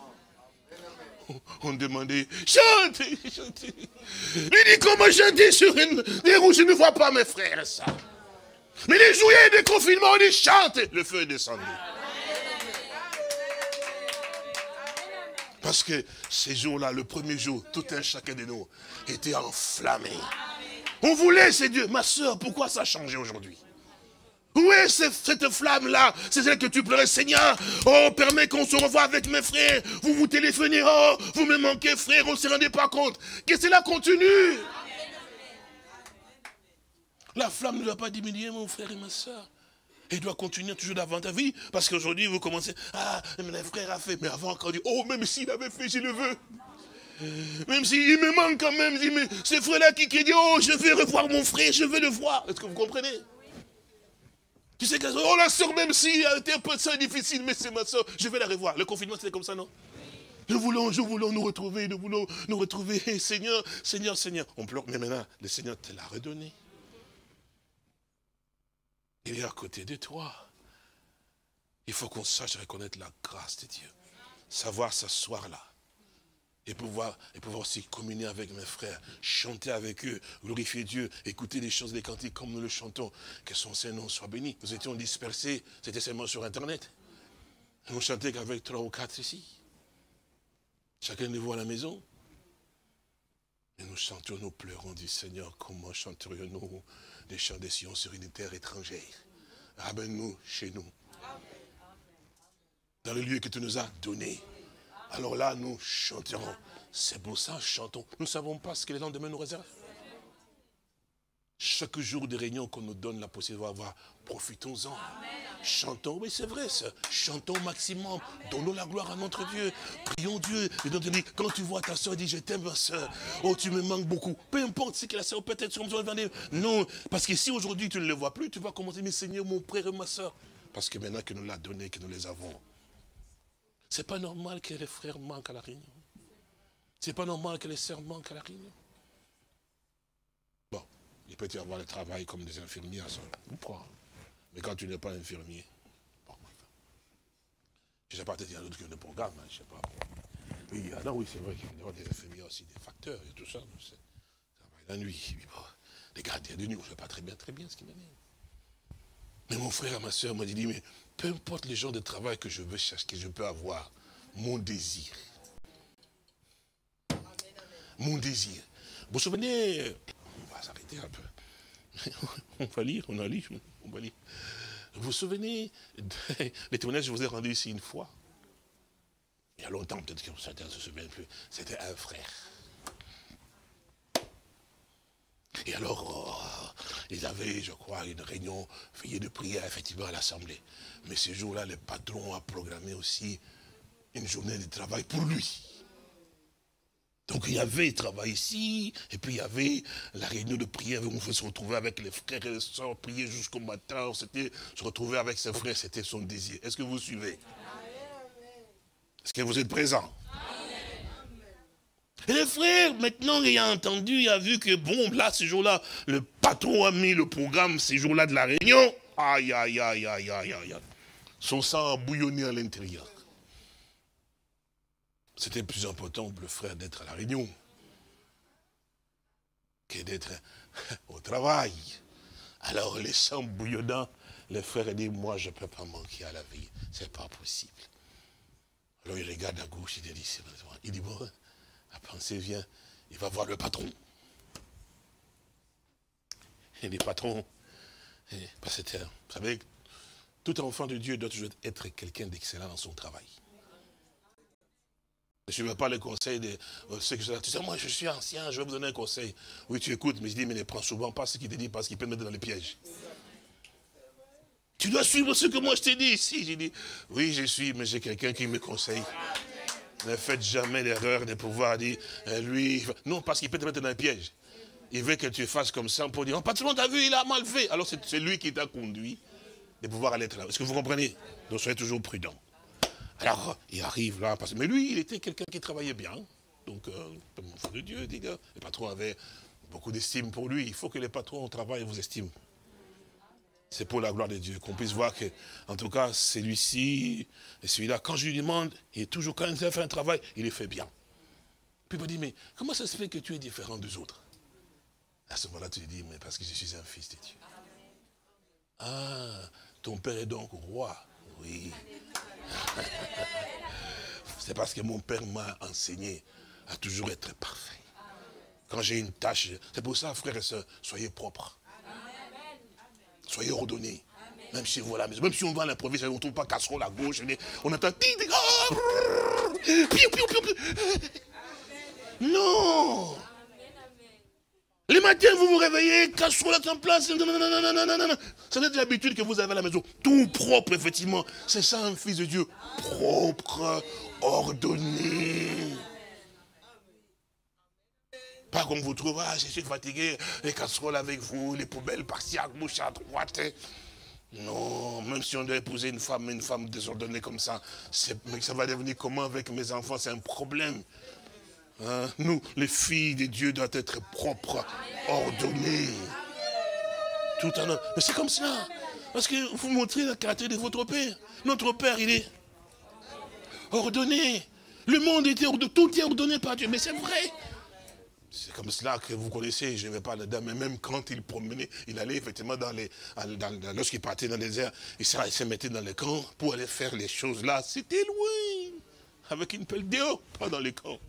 On demandait, chantez, chantez. Il dit, comment chanter sur une des roues, je ne vois pas mes frères, ça. Mais les juillet de confinement, on dit, chante, le feu est descendu. Parce que ces jours-là, le premier jour, tout un chacun de nous était enflammé. On voulait, c'est Dieu. Ma soeur, pourquoi ça a changé aujourd'hui? Où est cette flamme-là? C'est celle que tu pleurais, Seigneur. Oh, permets qu'on se revoie avec mes frères. Vous vous téléphonez, oh, vous me manquez, frère, on ne se rendait pas compte. Que cela continue. La flamme ne doit pas diminuer, mon frère et ma soeur. Elle doit continuer toujours davantage. Oui, parce qu'aujourd'hui, vous commencez, ah, mon frère a fait. Mais avant, quand on dit, oh, même s'il avait fait, je le veux. Même s'il me manque quand même, mais ce frère-là qui, qui dit, oh, je vais revoir mon frère, je veux le voir. Est-ce que vous comprenez? Tu sais que, oh, la soeur, même si elle était un peu ça difficile, mais c'est ma soeur, je vais la revoir. Le confinement, c'était comme ça, non? Nous voulons, nous voulons nous retrouver, nous voulons nous retrouver. Hey, Seigneur, Seigneur, Seigneur. On pleure, mais maintenant, le Seigneur te l'a redonné. Il est à côté de toi. Il faut qu'on sache reconnaître la grâce de Dieu. Savoir s'asseoir là. Et pouvoir, et pouvoir aussi communier avec mes frères, chanter avec eux, glorifier Dieu, écouter les choses, les cantiques comme nous le chantons. Que son Saint-Nom soit béni. Nous étions dispersés, c'était seulement sur Internet. On chantait qu'avec trois ou quatre ici. Chacun de vous à la maison. Et nous chantions, nous pleurons du Seigneur. Comment chanterions-nous des chants des Sion sur une terre étrangère? Ramène-nous chez nous. Dans le lieu que tu nous as donné. Alors là, nous chanterons. C'est pour ça, chantons. Nous ne savons pas ce que les lendemains nous réservent. Chaque jour de réunion qu'on nous donne la possibilité d'avoir, profitons-en. Chantons, oui c'est vrai ça. Chantons au maximum. Donnons la gloire à notre Dieu. Prions Dieu. Et donc, quand tu vois ta soeur, dis je t'aime ma soeur. Oh tu me manques beaucoup. Peu importe ce que la soeur peut-être sur besoin de dire. Non, parce que si aujourd'hui tu ne le vois plus, tu vas commencer, mais Seigneur, mon frère et ma soeur. Parce que maintenant que nous l'a donné, que nous les avons. C'est pas normal que les frères manquent à la réunion. C'est pas normal que les sœurs manquent à la réunion. Bon, il peut y avoir le travail comme des infirmiers, ça, vous prend. Mais quand tu n'es pas infirmier, bon, je ne sais pas, peut-être il y a d'autres qui ont des programmes, hein, je ne sais pas. Oui, ah non, oui, c'est vrai qu'il y a des infirmiers aussi, des facteurs et tout ça. Travail la nuit, bon, les gardiens de nuit, on ne sait pas très bien, très bien ce qu'il en est. Mais mon frère et ma soeur m'ont dit, mais peu importe les genres de travail que je veux chercher, que je peux avoir, mon désir. Mon désir. Vous vous souvenez, on va s'arrêter un peu. On va lire, on a lu, on va lire. Vous vous souvenez, les témoignages que je vous ai rendus ici une fois. Il y a longtemps, peut-être que certains ne se souviennent plus. C'était un frère. Et alors, oh, ils avaient, je crois, une réunion, veillée de prière, effectivement, à l'Assemblée. Mais ce jour-là, le patron a programmé aussi une journée de travail pour lui. Donc il y avait le travail ici, et puis il y avait la réunion de prière où on se retrouvait avec les frères et les sœurs, prier jusqu'au matin, c'était se retrouver avec ses frères, c'était son désir. Est-ce que vous suivez? Est-ce que vous êtes présents? Et les frères, maintenant, il a entendu, il a vu que, bon, là, ce jour-là, le patron a mis le programme, ces jours-là de la réunion. Aïe, aïe, aïe, aïe, aïe, aïe. Son sang a bouillonné à l'intérieur. C'était plus important pour le frère d'être à la réunion que d'être au travail. Alors, les sangs bouillonnants, le frère a dit, moi, je ne peux pas manquer à la vie. Ce n'est pas possible. Alors, il regarde à gauche, il dit, il dit, bon, la pensée vient, il va voir le patron. Et les patrons, parce que, vous savez, tout enfant de Dieu doit toujours être quelqu'un d'excellent dans son travail. Je ne veux pas le conseil de ceux qui sont tu sais, moi je suis ancien, je vais vous donner un conseil. Oui, tu écoutes, mais je dis, mais ne prends souvent pas ce qu'il te dit parce qu'il peut te mettre dans les pièges. Tu dois suivre ce que moi je t'ai dit ici. J'ai dit, oui, je suis, mais j'ai quelqu'un qui me conseille. Ne faites jamais l'erreur de pouvoir dire, lui, non, parce qu'il peut te mettre dans un piège. Il veut que tu fasses comme ça pour dire, oh, patron, t'as vu, il a mal fait. Alors c'est lui qui t'a conduit de pouvoir aller là. Est-ce que vous comprenez? Donc soyez toujours prudent. Alors, il arrive là, parce... mais lui, il était quelqu'un qui travaillait bien. Donc, euh, mon fils de Dieu, dit, le patron avait beaucoup d'estime pour lui. Il faut que les patrons au travail vous estiment. C'est pour la gloire de Dieu, qu'on puisse voir que, en tout cas, celui-ci et celui-là, quand je lui demande, il est toujours, quand il fait un travail, il le fait bien. Puis il me dit, mais comment ça se fait que tu es différent des autres? À ce moment-là, tu lui dis, mais parce que je suis un fils de Dieu. Ah, ton père est donc roi. Oui. C'est parce que mon père m'a enseigné à toujours être parfait. Quand j'ai une tâche, c'est pour ça, frères et sœurs, soyez propres. Soyez ordonnés. Même si vous la maison, même si on va à l'improviste, on ne trouve pas casserole à gauche, on entend. Non. Les matins, vous vous réveillez, casserole en place. C'est l'habitude que vous avez à la maison. Tout propre, effectivement. C'est ça un fils de Dieu. Propre, ordonné. Pas comme vous trouvez, ah, je suis fatigué, les casseroles avec vous, les poubelles par-ci à gauche, à droite. Non, même si on doit épouser une femme, une femme désordonnée comme ça, mais ça va devenir comment avec mes enfants, c'est un problème. Hein? Nous, les filles de Dieu doivent être propres, ordonnées. Tout en un. Mais c'est comme ça. Parce que vous montrez la caractère de votre père. Notre père, il est ordonné. Le monde était ordonné, tout est ordonné par Dieu, mais c'est vrai. C'est comme cela que vous connaissez, je ne vais pas là-dedans, mais même quand il promenait, il allait effectivement dans les, dans, dans, lorsqu'il partait dans les désert, il se, il se mettait dans les camps pour aller faire les choses là. C'était loin, avec une pelle dehors, pas dans les camps.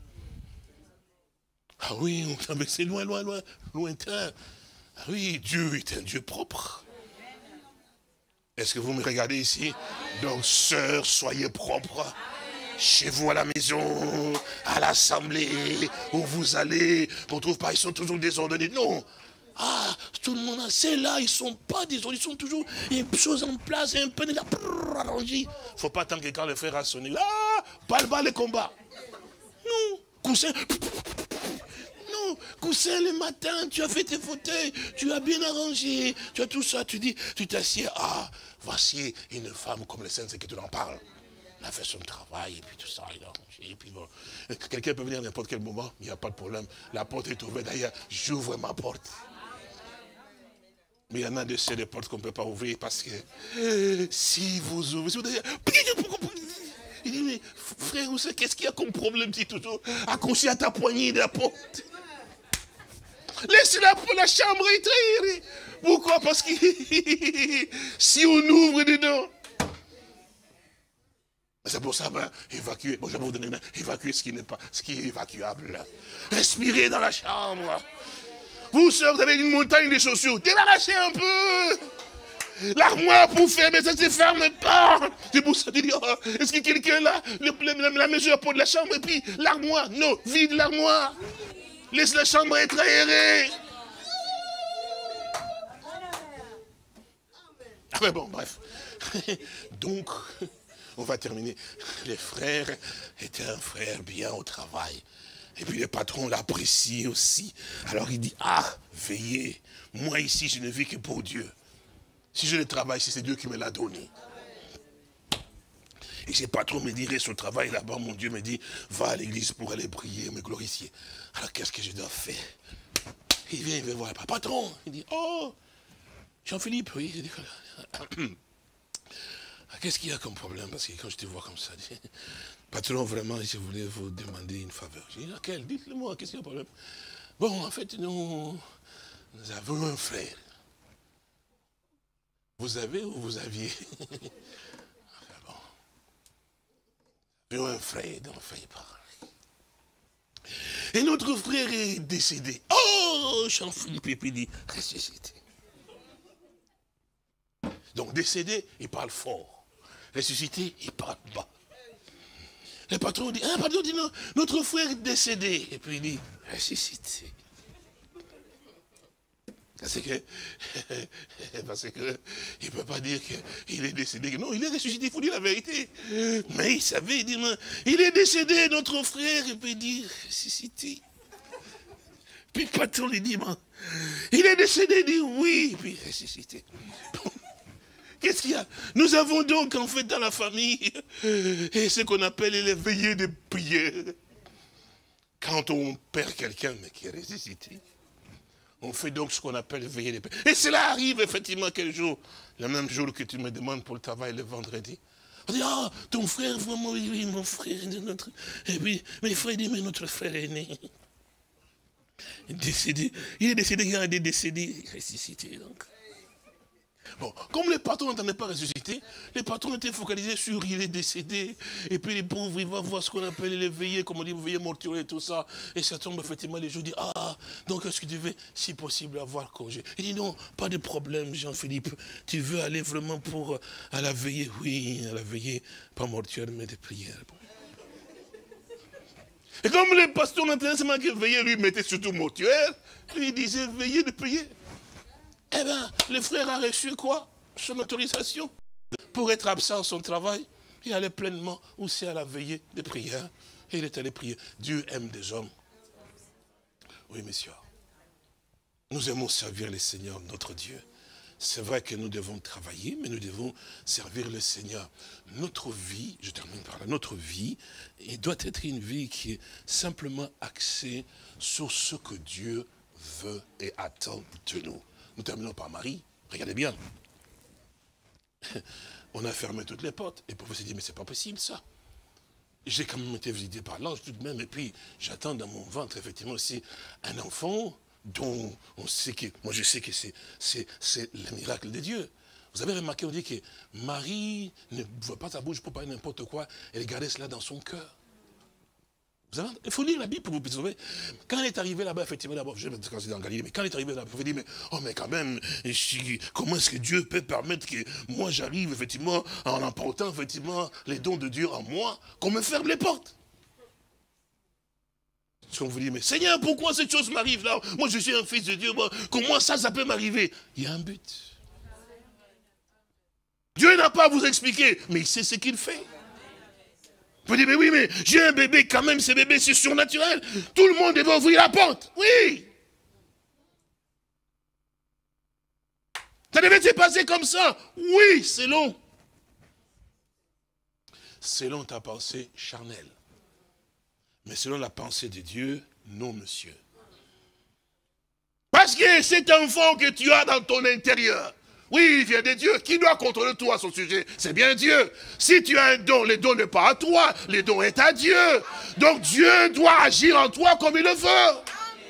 Ah oui, c'est loin, loin, loin, lointain. Ah oui, Dieu est un Dieu propre. Est-ce que vous me regardez ici? Donc, sœurs, soyez propres. Chez vous à la maison, à l'assemblée, où vous allez, on ne trouve pas, ils sont toujours désordonnés. Non. Ah, tout le monde, c'est là, ils ne sont pas désordonnés, ils sont toujours, il y a une chose en place, un peu de la arrangé. Il ne faut pas attendre que quand le frère a sonné, ah, balle-balle le combat. Non, coussin. Non, coussin le matin, tu as fait tes fauteuils, tu as bien arrangé, tu as tout ça, tu dis, tu t'assieds, ah, voici une femme comme le Saint, c'est que tu en parles. Il a fait son travail, et puis tout ça, il a rangé, et puis bon. Quelqu'un peut venir à n'importe quel moment, il n'y a pas de problème. La porte est ouverte, d'ailleurs, j'ouvre ma porte. Mais il y en a de ces portes qu'on ne peut pas ouvrir parce que euh, si vous ouvrez, si vous dites, il dit, mais frère, vous savez, qu'est-ce qu'il y a comme problème, dit toujours, accroché à ta poignée de la porte. Laissez-la pour la chambre étrire. Pourquoi? Parce que si on ouvre dedans, c'est pour ça, ben, évacuer, bon, je vais vous donner une, évacuer ce qui n'est pas, ce qui est évacuable. Respirez dans la chambre. Vous, sœurs, vous avez une montagne de chaussures, débarrassez un peu. L'armoire pour fermer, ça ne se ferme pas. C'est pour ça que je dis, oh, est-ce que quelqu'un là, le, le, la mesure pour de la chambre, et puis l'armoire, non, vide l'armoire. Laisse la chambre être aérée. Ah mais bon, bref. Donc, on va terminer. Les frères étaient un frère bien au travail. Et puis le patron l'apprécie aussi. Alors il dit, ah, veillez. Moi ici, je ne vis que pour Dieu. Si je le travaille, c'est Dieu qui me l'a donné. Et ce patron me dirait, ce travail là-bas, mon Dieu me dit, va à l'église pour aller prier, me glorifier. Alors qu'est-ce que je dois faire? Il vient, il veut voir le patron. Il dit, oh, Jean-Philippe, oui. Il dit, qu'est-ce qu'il y a comme problème? Parce que quand je te vois comme ça, je dis, patron, vraiment, je voulais vous demander une faveur. Je dis, laquelle? Dites-le-moi, qu'est-ce qu'il y a problème? Bon, en fait, nous, nous avons un frère. Vous avez ou vous aviez? Bon. Nous avons un frère dont on fait parler. Et notre frère est décédé. Oh, Jean-Philippe, il dit, ressuscité. Donc, décédé, il parle fort. Ressuscité, il parle bas. Le patron dit, ah, patron dit non, notre frère est décédé. Et puis il dit, ressuscité. Parce que, parce que, il ne peut pas dire qu'il est décédé. Non, il est ressuscité, il faut dire la vérité. Mais il savait, il dit, il est décédé, notre frère, il peut dire, ressuscité. Puis le patron lui dit, il est décédé, il dit oui, puis ressuscité. Qu'est-ce qu'il y a? Nous avons donc en fait dans la famille et ce qu'on appelle les veillées de prière. Quand on perd quelqu'un mais qui est ressuscité, on fait donc ce qu'on appelle les veillées de prière. Et cela arrive effectivement quel jour? Le même jour que tu me demandes pour le travail le vendredi. On dit, ah, oh, ton frère, vraiment, oui, mon frère, notre... Et puis, mais frère dit, mais notre frère est né. Il est décédé, il est décédé, il est décédé, il est ressuscité donc. Bon, comme les patrons n'entendaient pas ressusciter, les patrons étaient focalisés sur il est décédé, et puis les pauvres, ils vont voir ce qu'on appelle les veillées, comme on dit, veillées mortuaires et tout ça, et ça tombe effectivement, les gens disent, ah, donc est-ce que tu veux, si possible, avoir congé? Il dit, non, pas de problème, Jean-Philippe, tu veux aller vraiment pour, euh, à la veillée? Oui, à la veillée, pas mortuaire, mais de prière. Bon. Et comme les pasteurs n'entendaient seulement que veillée, lui mettait surtout mortuaire, lui il disait veillée de prière. Eh bien, le frère a reçu quoi? Son autorisation pour être absent à son travail. Il allait pleinement aussi à la veillée de prière. Et il est allé prier. Dieu aime des hommes. Oui, messieurs. Nous aimons servir le Seigneur, notre Dieu. C'est vrai que nous devons travailler, mais nous devons servir le Seigneur. Notre vie, je termine par là, notre vie, il doit être une vie qui est simplement axée sur ce que Dieu veut et attend de nous. Nous terminons par Marie. Regardez bien. On a fermé toutes les portes. Et le prophète s'est dit, mais c'est pas possible ça. J'ai quand même été visité par l'ange tout de même. Et puis, j'attends dans mon ventre, effectivement, aussi un enfant dont on sait que, moi je sais que c'est le miracle de Dieu. Vous avez remarqué, on dit que Marie ne voit pas sa bouche pour parler n'importe quoi. Elle gardait cela dans son cœur. Vous avez, il faut lire la Bible pour vous sauver. Quand elle est arrivée là-bas, effectivement, d'abord, je vais me dans Galilée, mais quand elle est arrivée là-bas, vous dit, mais, oh, mais quand même, je, comment est-ce que Dieu peut permettre que moi j'arrive, effectivement, en emportant, effectivement, les dons de Dieu en moi, qu'on me ferme les portes? Parce qu'on vous dit, mais Seigneur, pourquoi cette chose m'arrive là? Moi, je suis un fils de Dieu, moi, comment ça, ça peut m'arriver? Il y a un but. Dieu n'a pas à vous expliquer, mais il sait ce qu'il fait. Vous dites, mais oui, mais j'ai un bébé, quand même, ce bébé, c'est surnaturel. Tout le monde devait ouvrir la porte. Oui. Ça devait se passer comme ça. Oui, selon. Selon ta pensée charnelle. Mais selon la pensée de Dieu, non, monsieur. Parce que cet enfant que tu as dans ton intérieur, oui, il vient de Dieu. Qui doit contrôler toi à son sujet? C'est bien Dieu. Si tu as un don, le don n'est pas à toi. Le don est à Dieu. Donc Dieu doit agir en toi comme il le veut.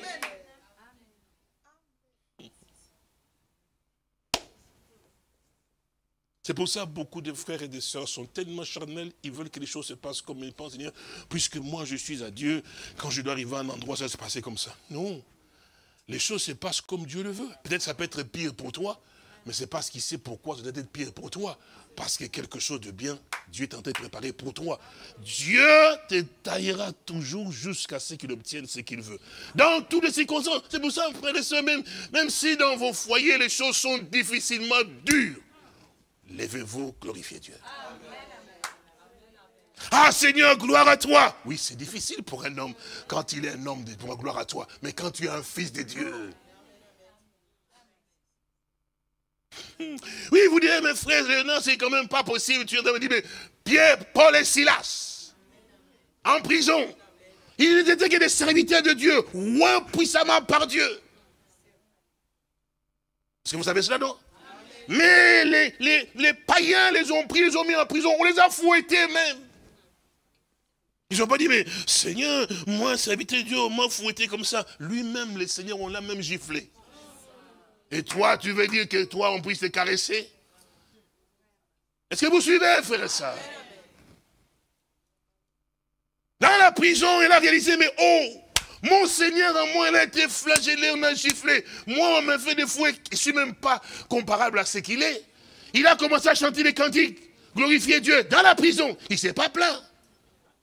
C'est pour ça que beaucoup de frères et de sœurs sont tellement charnels, ils veulent que les choses se passent comme ils pensent. Puisque moi je suis à Dieu, quand je dois arriver à un endroit, ça va se passer comme ça. Non. Les choses se passent comme Dieu le veut. Peut-être ça peut être pire pour toi. Mais c'est parce qu'il sait pourquoi ça doit être pire pour toi. Parce que quelque chose de bien, Dieu est en train de préparer pour toi. Dieu te taillera toujours jusqu'à ce qu'il obtienne ce qu'il veut. Dans toutes les circonstances, c'est pour ça, frères et sœurs, même, même si dans vos foyers, les choses sont difficilement dures, levez-vous, glorifiez Dieu. Ah Seigneur, gloire à toi. Oui, c'est difficile pour un homme, quand il est un homme, de dire gloire à toi. Mais quand tu es un fils de Dieu... Oui, vous direz, mes frères, non, c'est quand même pas possible. Tu me dire, mais Pierre, Paul et Silas, en prison, ils n'étaient que des serviteurs de Dieu, ouin puissamment par Dieu. Est-ce que vous savez cela, non? Mais les, les, les païens les ont pris, les ont mis en prison, on les a fouettés même. Ils n'ont pas dit, mais Seigneur, moi, serviteur de Dieu, on m'a fouetté comme ça. Lui-même, les seigneurs, on l'a même giflé. Et toi, tu veux dire que toi, on puisse te caresser? Est-ce que vous suivez, frère et sœur? Dans la prison, il a réalisé, mais oh, mon Seigneur à moi, il a été flagellé, on a giflé. Moi, on m'a fait des fouets, je ne suis même pas comparable à ce qu'il est. Il a commencé à chanter les cantiques, glorifier Dieu, dans la prison. Il ne s'est pas plaint.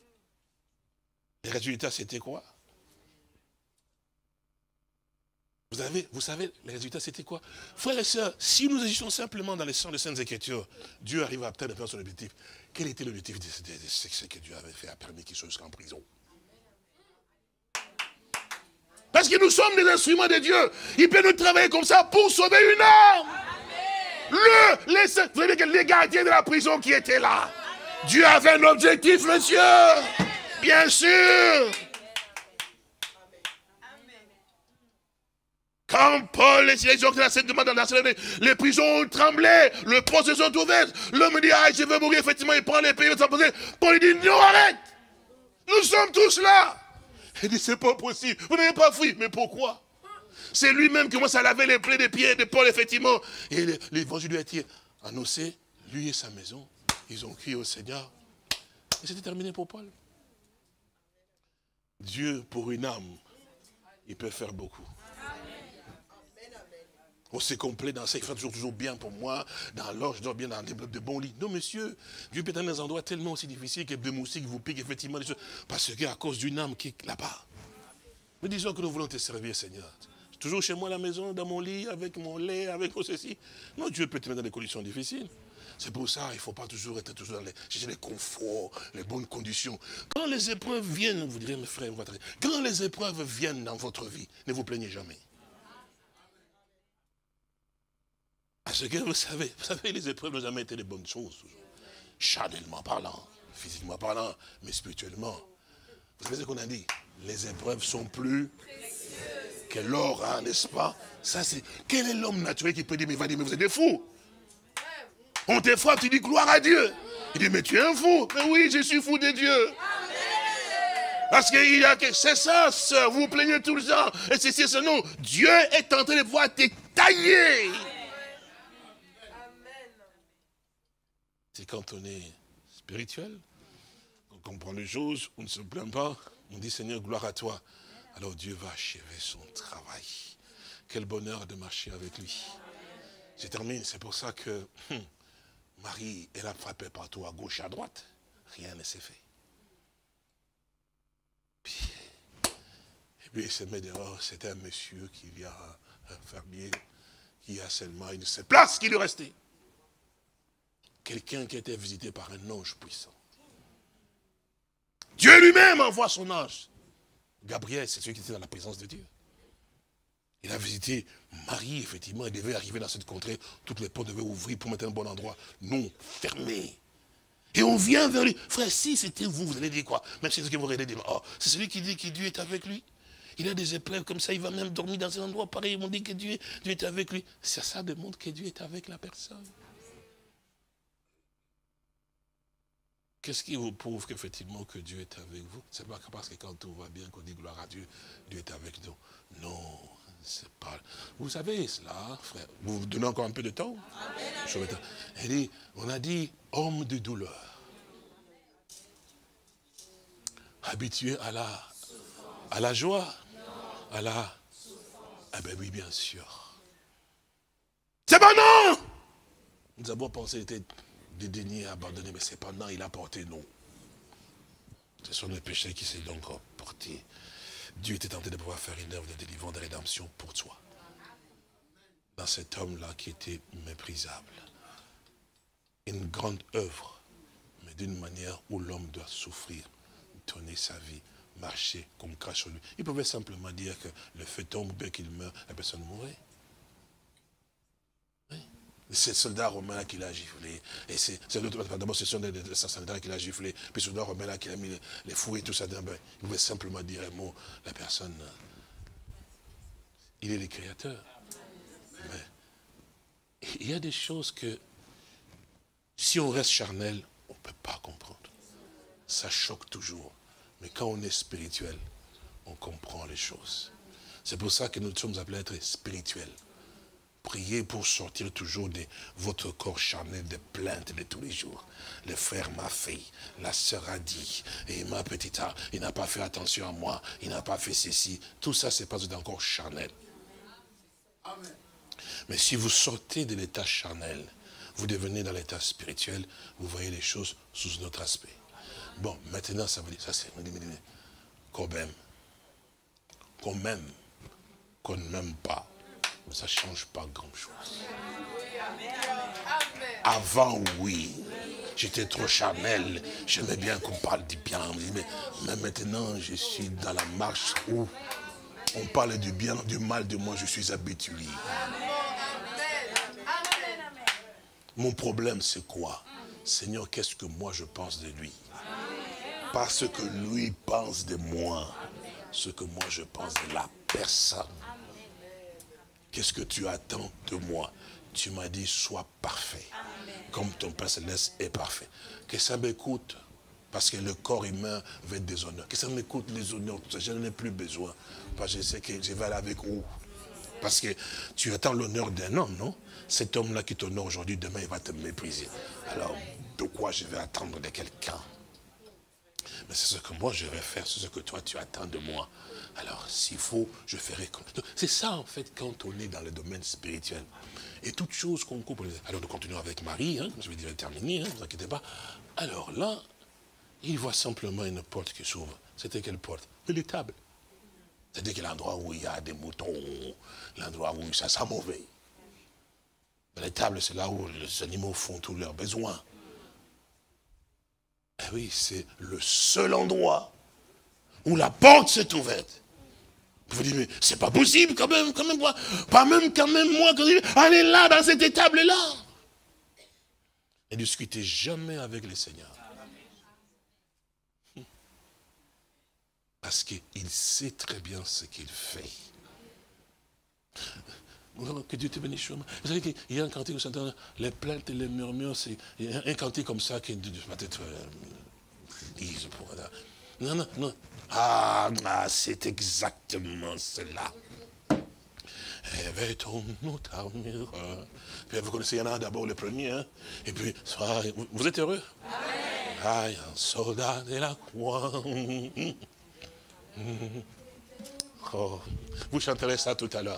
Le résultat, c'était quoi? Vous, avez, vous savez, les résultats, c'était quoi? Frères et sœurs, si nous agissons simplement dans les champs de Saintes Écritures, Dieu arrive à atteindre son objectif. Quel était l'objectif de ce que Dieu avait fait, a permis qu'il soit jusqu'en prison? Parce que nous sommes des instruments de Dieu. Il peut nous travailler comme ça pour sauver une âme. Le, les, vous savez que les gardiens de la prison qui étaient là, Dieu avait un objectif, monsieur. Bien sûr. Quand Paul et les gens qui cette demande dans la les prisons ont tremblé, le poste se sont ouverts. L'homme dit, ah, je veux mourir, effectivement, il prend les pays, il s'en poser. Paul dit, non, arrête. Nous sommes tous là. Il dit, c'est pas possible. Vous n'avez pas fui. Mais pourquoi? C'est lui-même qui commence à laver les plaies des pieds de Paul, effectivement. Et l'évangile lui a été annoncé, lui et sa maison. Ils ont crié au Seigneur. Et c'était terminé pour Paul. Dieu, pour une âme, il peut faire beaucoup. On s'est complet dans ça, il fait toujours, toujours bien pour moi, dans l'or, je dors bien dans des de bons lits. Non, monsieur, Dieu peut être dans des endroits tellement aussi difficiles que des moustiques vous piquent, effectivement, des choses, parce qu'à cause d'une âme qui est là-bas. Nous disons que nous voulons te servir, Seigneur. Toujours chez moi à la maison, dans mon lit, avec mon lait, avec mon ceci. Non, Dieu peut te mettre dans des conditions difficiles. C'est pour ça qu'il ne faut pas toujours être toujours dans les, chercher les conforts, les bonnes conditions. Quand les épreuves viennent, vous direz, mes frères, quand les épreuves viennent dans votre vie, ne vous plaignez jamais. Parce que vous savez, vous savez, les épreuves n'ont jamais été des bonnes choses. Charnellement parlant, physiquement parlant, mais spirituellement. Vous savez ce qu'on a dit? Les épreuves sont plus précieuses que l'or, hein, n'est-ce pas? Ça, c'est. Quel est l'homme naturel qui peut dire, mais va dire, mais vous êtes des fous? On te frappe, tu dis gloire à Dieu. Il dit, mais tu es un fou. Mais oui, je suis fou de Dieu. Parce qu'il y a que c'est ça, sœur, vous vous plaignez tout le temps. Et c'est c'est ce nom. Dieu est en train de pouvoir te tailler. C'est quand on est spirituel, on comprend les choses, on ne se plaint pas, on dit Seigneur, gloire à toi. Alors Dieu va achever son travail. Quel bonheur de marcher avec lui. Je termine, c'est pour ça que hum, Marie, elle a frappé partout à gauche et à droite. Rien ne s'est fait. Puis, et puis il se met dehors, c'était un monsieur qui vient, un fermier, qui a seulement une seule place qui lui restait. Quelqu'un qui était visité par un ange puissant. Dieu lui-même envoie son ange. Gabriel, c'est celui qui était dans la présence de Dieu. Il a visité Marie, effectivement, il devait arriver dans cette contrée, toutes les portes devaient ouvrir pour mettre un bon endroit. Non, fermé. Et on vient vers lui. Frère, si c'était vous, vous allez dire quoi? Même si c'est ce que vous allez dire, oh, c'est celui qui dit que Dieu est avec lui. Il a des épreuves comme ça, il va même dormir dans un endroit pareil, on dit que Dieu, Dieu est avec lui. Ça, ça démontre que Dieu est avec la personne. Qu'est-ce qui vous prouve qu'effectivement que Dieu est avec vous? C'est pas parce que quand tout va bien, qu'on dit gloire à Dieu, Dieu est avec nous. Non, c'est pas. Vous savez cela, frère. Vous vous donnez encore un peu de temps? Amen. Il dit, on a dit homme de douleur. Habitué à la, à la joie, à la. Ah ben oui, bien sûr. C'est pas non! Nous avons pensé était dédaigné, abandonné, mais cependant, il a porté non. Ce sont les péchés qui s'est donc porté. Dieu était tenté de pouvoir faire une œuvre de délivrance, de rédemption pour toi. Dans cet homme-là qui était méprisable. Une grande œuvre, mais d'une manière où l'homme doit souffrir, donner sa vie, marcher comme crache sur lui. Il pouvait simplement dire que le feu tombe, bien qu'il meure, la personne mourrait. Oui. C'est le soldat romain qui l'a giflé. Et c'est d'abord ce sont des soldats qui l'a giflé. Puis ce soldat romain là qui a mis les, les fous et tout ça. Ben, il pouvait simplement dire un mot. La personne, il est le créateur. Mais il y a des choses que, si on reste charnel, on ne peut pas comprendre. Ça choque toujours. Mais quand on est spirituel, on comprend les choses. C'est pour ça que nous sommes appelés à être spirituels. Priez pour sortir toujours de votre corps charnel des plaintes de tous les jours. Le frère m'a fait, la sœur a dit, et ma petite, il n'a pas fait attention à moi, il n'a pas fait ceci. Tout ça, c'est pas d'un corps charnel. Amen. Mais si vous sortez de l'état charnel, vous devenez dans l'état spirituel, vous voyez les choses sous un autre aspect. Bon, maintenant, ça veut dire, ça c'est, quand même, quand même, qu'on ne m'aime pas, ça ne change pas grand-chose. Avant, oui, j'étais trop charnel, j'aimais bien qu'on parle du bien, mais, mais maintenant, je suis dans la marche où on parle du bien, du mal de moi, je suis habitué. Mon problème, c'est quoi? Seigneur, qu'est-ce que moi je pense de lui? Pas ce que lui pense de moi, ce que moi je pense de la personne. Qu'est-ce que tu attends de moi? Tu m'as dit, sois parfait, comme ton Père Céleste est parfait. Que ça m'écoute, parce que le corps humain veut des honneurs. Que ça m'écoute les honneurs, tout ça, je n'en ai plus besoin. Parce que je sais que je vais aller avec où? Parce que tu attends l'honneur d'un homme, non? Cet homme-là qui t'honore aujourd'hui, demain, il va te mépriser. Alors, de quoi je vais attendre de quelqu'un? Mais c'est ce que moi je vais faire, c'est ce que toi tu attends de moi. Alors, s'il faut, je ferai comme... C'est ça, en fait, quand on est dans le domaine spirituel. Et toute chose qu'on coupe... Alors, nous continuons avec Marie, hein, je vais dire terminer, hein, ne vous inquiétez pas. Alors là, il voit simplement une porte qui s'ouvre. C'était quelle porte? L'étable. C'est-à-dire que l'endroit où il y a des moutons, l'endroit où ça sent mauvais. L'étable, c'est là où les animaux font tous leurs besoins. Eh oui, c'est le seul endroit où la porte s'est ouverte. Vous dites, mais c'est pas possible quand même, quand même, moi, pas même quand même moi, quand même, allez là, dans cette étable-là. Ne discutez jamais avec le Seigneur. Parce qu'il sait très bien ce qu'il fait. Que Dieu te bénisse. Vous savez qu'il y a un cantique où s'entend les plaintes et les murmures, c'est un cantique comme ça qui peut-être disent pour... Non, non, non. Ah, ah c'est exactement cela. Éveille-nous ta mireur. Puis vous connaissez, il y en a d'abord le premier, hein? Et puis, vous êtes heureux? Aïe, un soldat de la croix. Oh, vous chanterez ça tout à l'heure.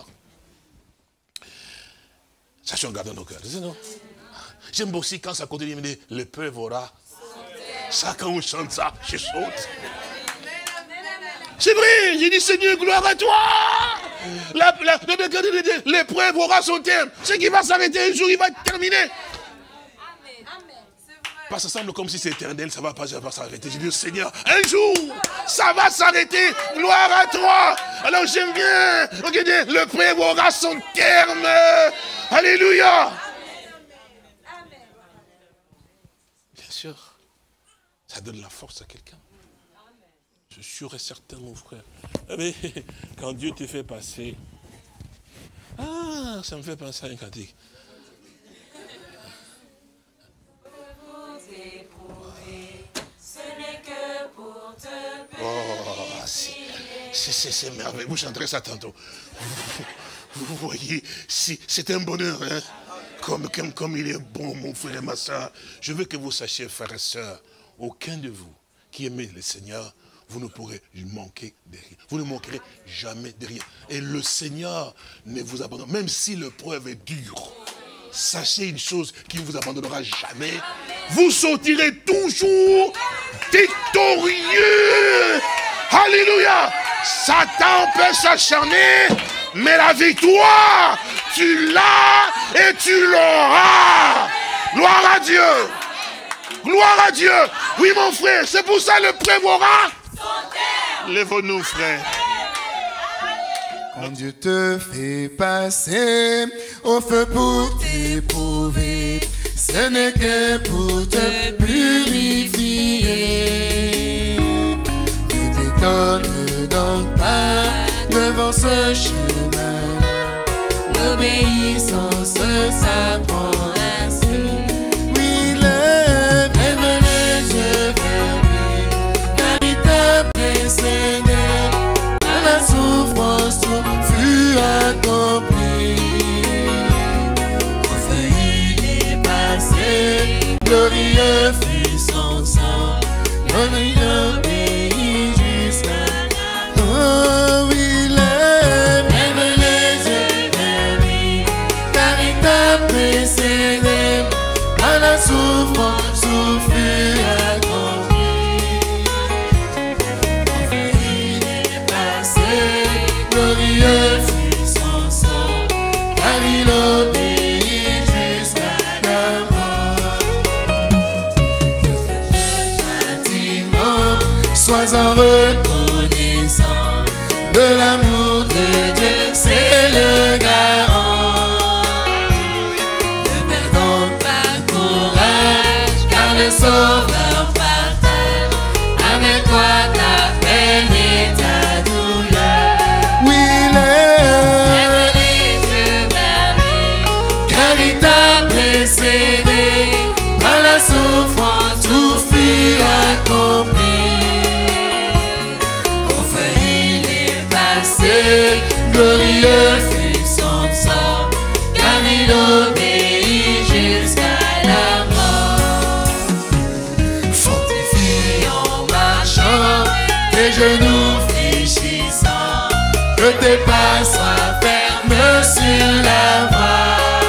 Sachons garder nos cœurs. Non? J'aime aussi quand ça continue, il me dit, le peuple aura. Ça, quand on chante ça, je saute. C'est vrai, j'ai dit, Seigneur, gloire à toi. L'épreuve aura son terme. Ce qui va s'arrêter un jour, il va terminer. Pas ça semble comme si c'est éternel, ça ne va pas, pas s'arrêter. J'ai dit, Seigneur, un jour, ça va s'arrêter. Gloire à toi. Alors j'aime bien. Regardez, le prêt aura son terme. Alléluia. Bien sûr, ça donne la force à quelqu'un. Je suis sûr et certain, mon frère. Mais quand Dieu te fait passer, ah, ça me fait penser à un cantique. Oh, c'est merveilleux. Vous chanterez ça tantôt. Vous, vous voyez, c'est un bonheur. Hein? Comme, comme, comme il est bon, mon frère et ma soeur. Je veux que vous sachiez, frères et sœurs, aucun de vous qui aimez le Seigneur, vous ne pourrez manquer de rien. Vous ne manquerez jamais de rien. Et le Seigneur ne vous abandonne. Même si l'épreuve est dure, sachez une chose, qu'il ne vous abandonnera jamais. Vous sortirez toujours victorieux. Alléluia. Satan peut s'acharner, mais la victoire, tu l'as et tu l'auras. Gloire à Dieu. Gloire à Dieu. Oui, mon frère, c'est pour ça le prévora. Lève-nous, frère. Quand Dieu te fait passer au feu pour t'éprouver, ce n'est que pour te purifier. Ne t'étonne donc pas devant ce chemin. L'obéissance s'apprend ainsi. Oui, lève, lève les yeux vers lui, car il t'a précédé. À la souffrance, tout fut accompli. Enfin, il est passé, glorieux fut son sang, glorieux pays jusqu'à la fin. Oh oui, lève, lève les yeux vers lui, car il t'a précédé. À la souffrance, tout fut accompli. Enfin, il est passé, glorieux fut sois en reconnaissant de l'amour de Dieu, c'est le garant. Ne perdons pas courage, car le Sauveur partage avec toi ta peine et ta douleur. Oui, lève les yeux vers lui, car il t'a précédé. Par la souffrance, tout fut accompli. Au feu il est passé, glorieux fut son sang, car il obéit jusqu'à la mort. Fortifie en marchant, tes genoux fléchissants, que tes pas soient fermes sur la voie.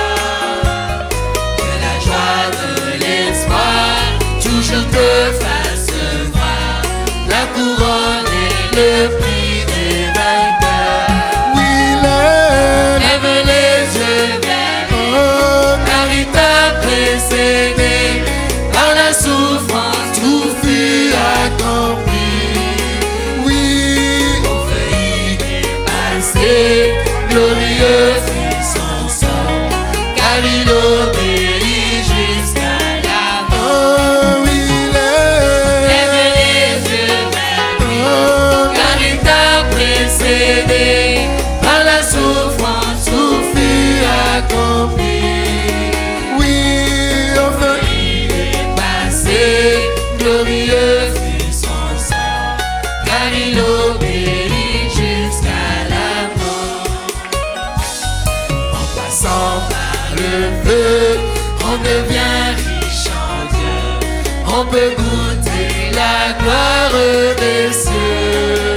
Toujours te fasse voir la couronne et le prix des vainqueurs. Oui, lève les yeux vers lui, oh, car il t'a précédé. Par la souffrance, tout fut accompli. Oui, au feu il est passé, glorieux fut son sang, car il obéit jusqu'à la mort. Par la souffrance, tout fut accompli. Oui, au feu il est passé, glorieux fut son sang, car il obéit jusqu'à la mort. En passant par le feu, on devient riche en Dieu. On peut goûter la gloire des cieux.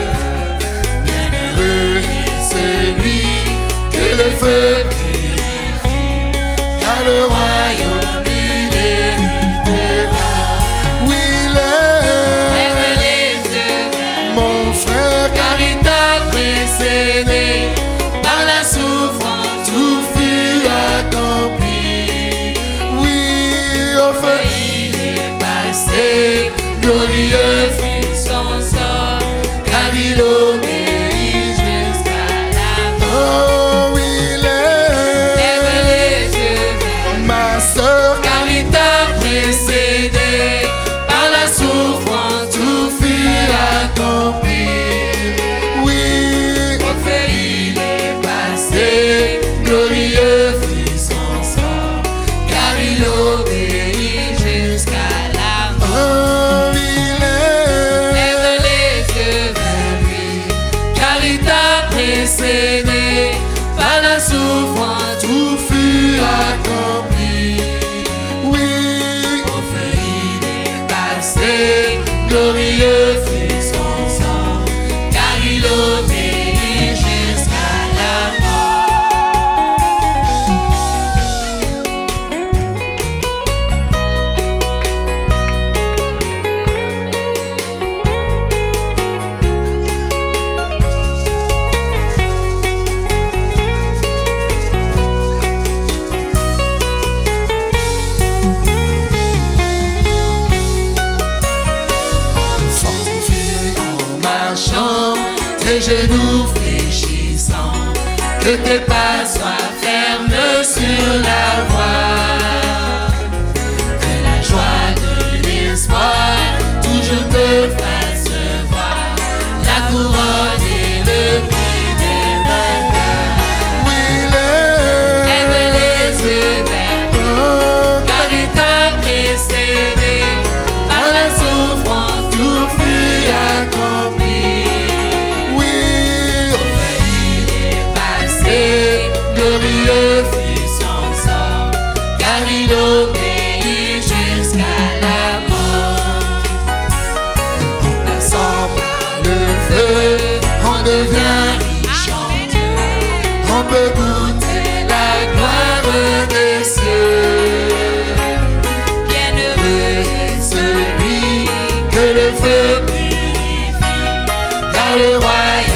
Le feu purifie, car le royaume il héritera. Oui, lève les yeux vers mon frère, car il t'a précédé. Par la souffrance, tout fut accompli. Oui, au feu il est passé, glorieux fut son sort, car il obéit jusqu'à la mort. Par la souffrance, tout fut accompli. Oui, au feu il est passé, glorieux fut son sang, car il obéit jusqu'à la mort. Oh, il lève les yeux vers lui, car il t'a précédé. Par la souffrance, tout fut accompli. Glorieux fut son sang, car il obéit jusqu'à la tes genoux fléchissants, que tes pas soient fermes sur la voie. Que la joie de l'espoir toujours te fasse voir la couronne et le prix des vainqueurs. Oui, lève les yeux vers lui, car il t'a précédé. Par la souffrance, tout fut accompli. Glorieux fut son sang, car il obéit jusqu'à la mort. En passant par le feu, on devient riche en Dieu. On peut goûter la gloire des cieux. Bienheureux est celui que le feu purifie, car le royaume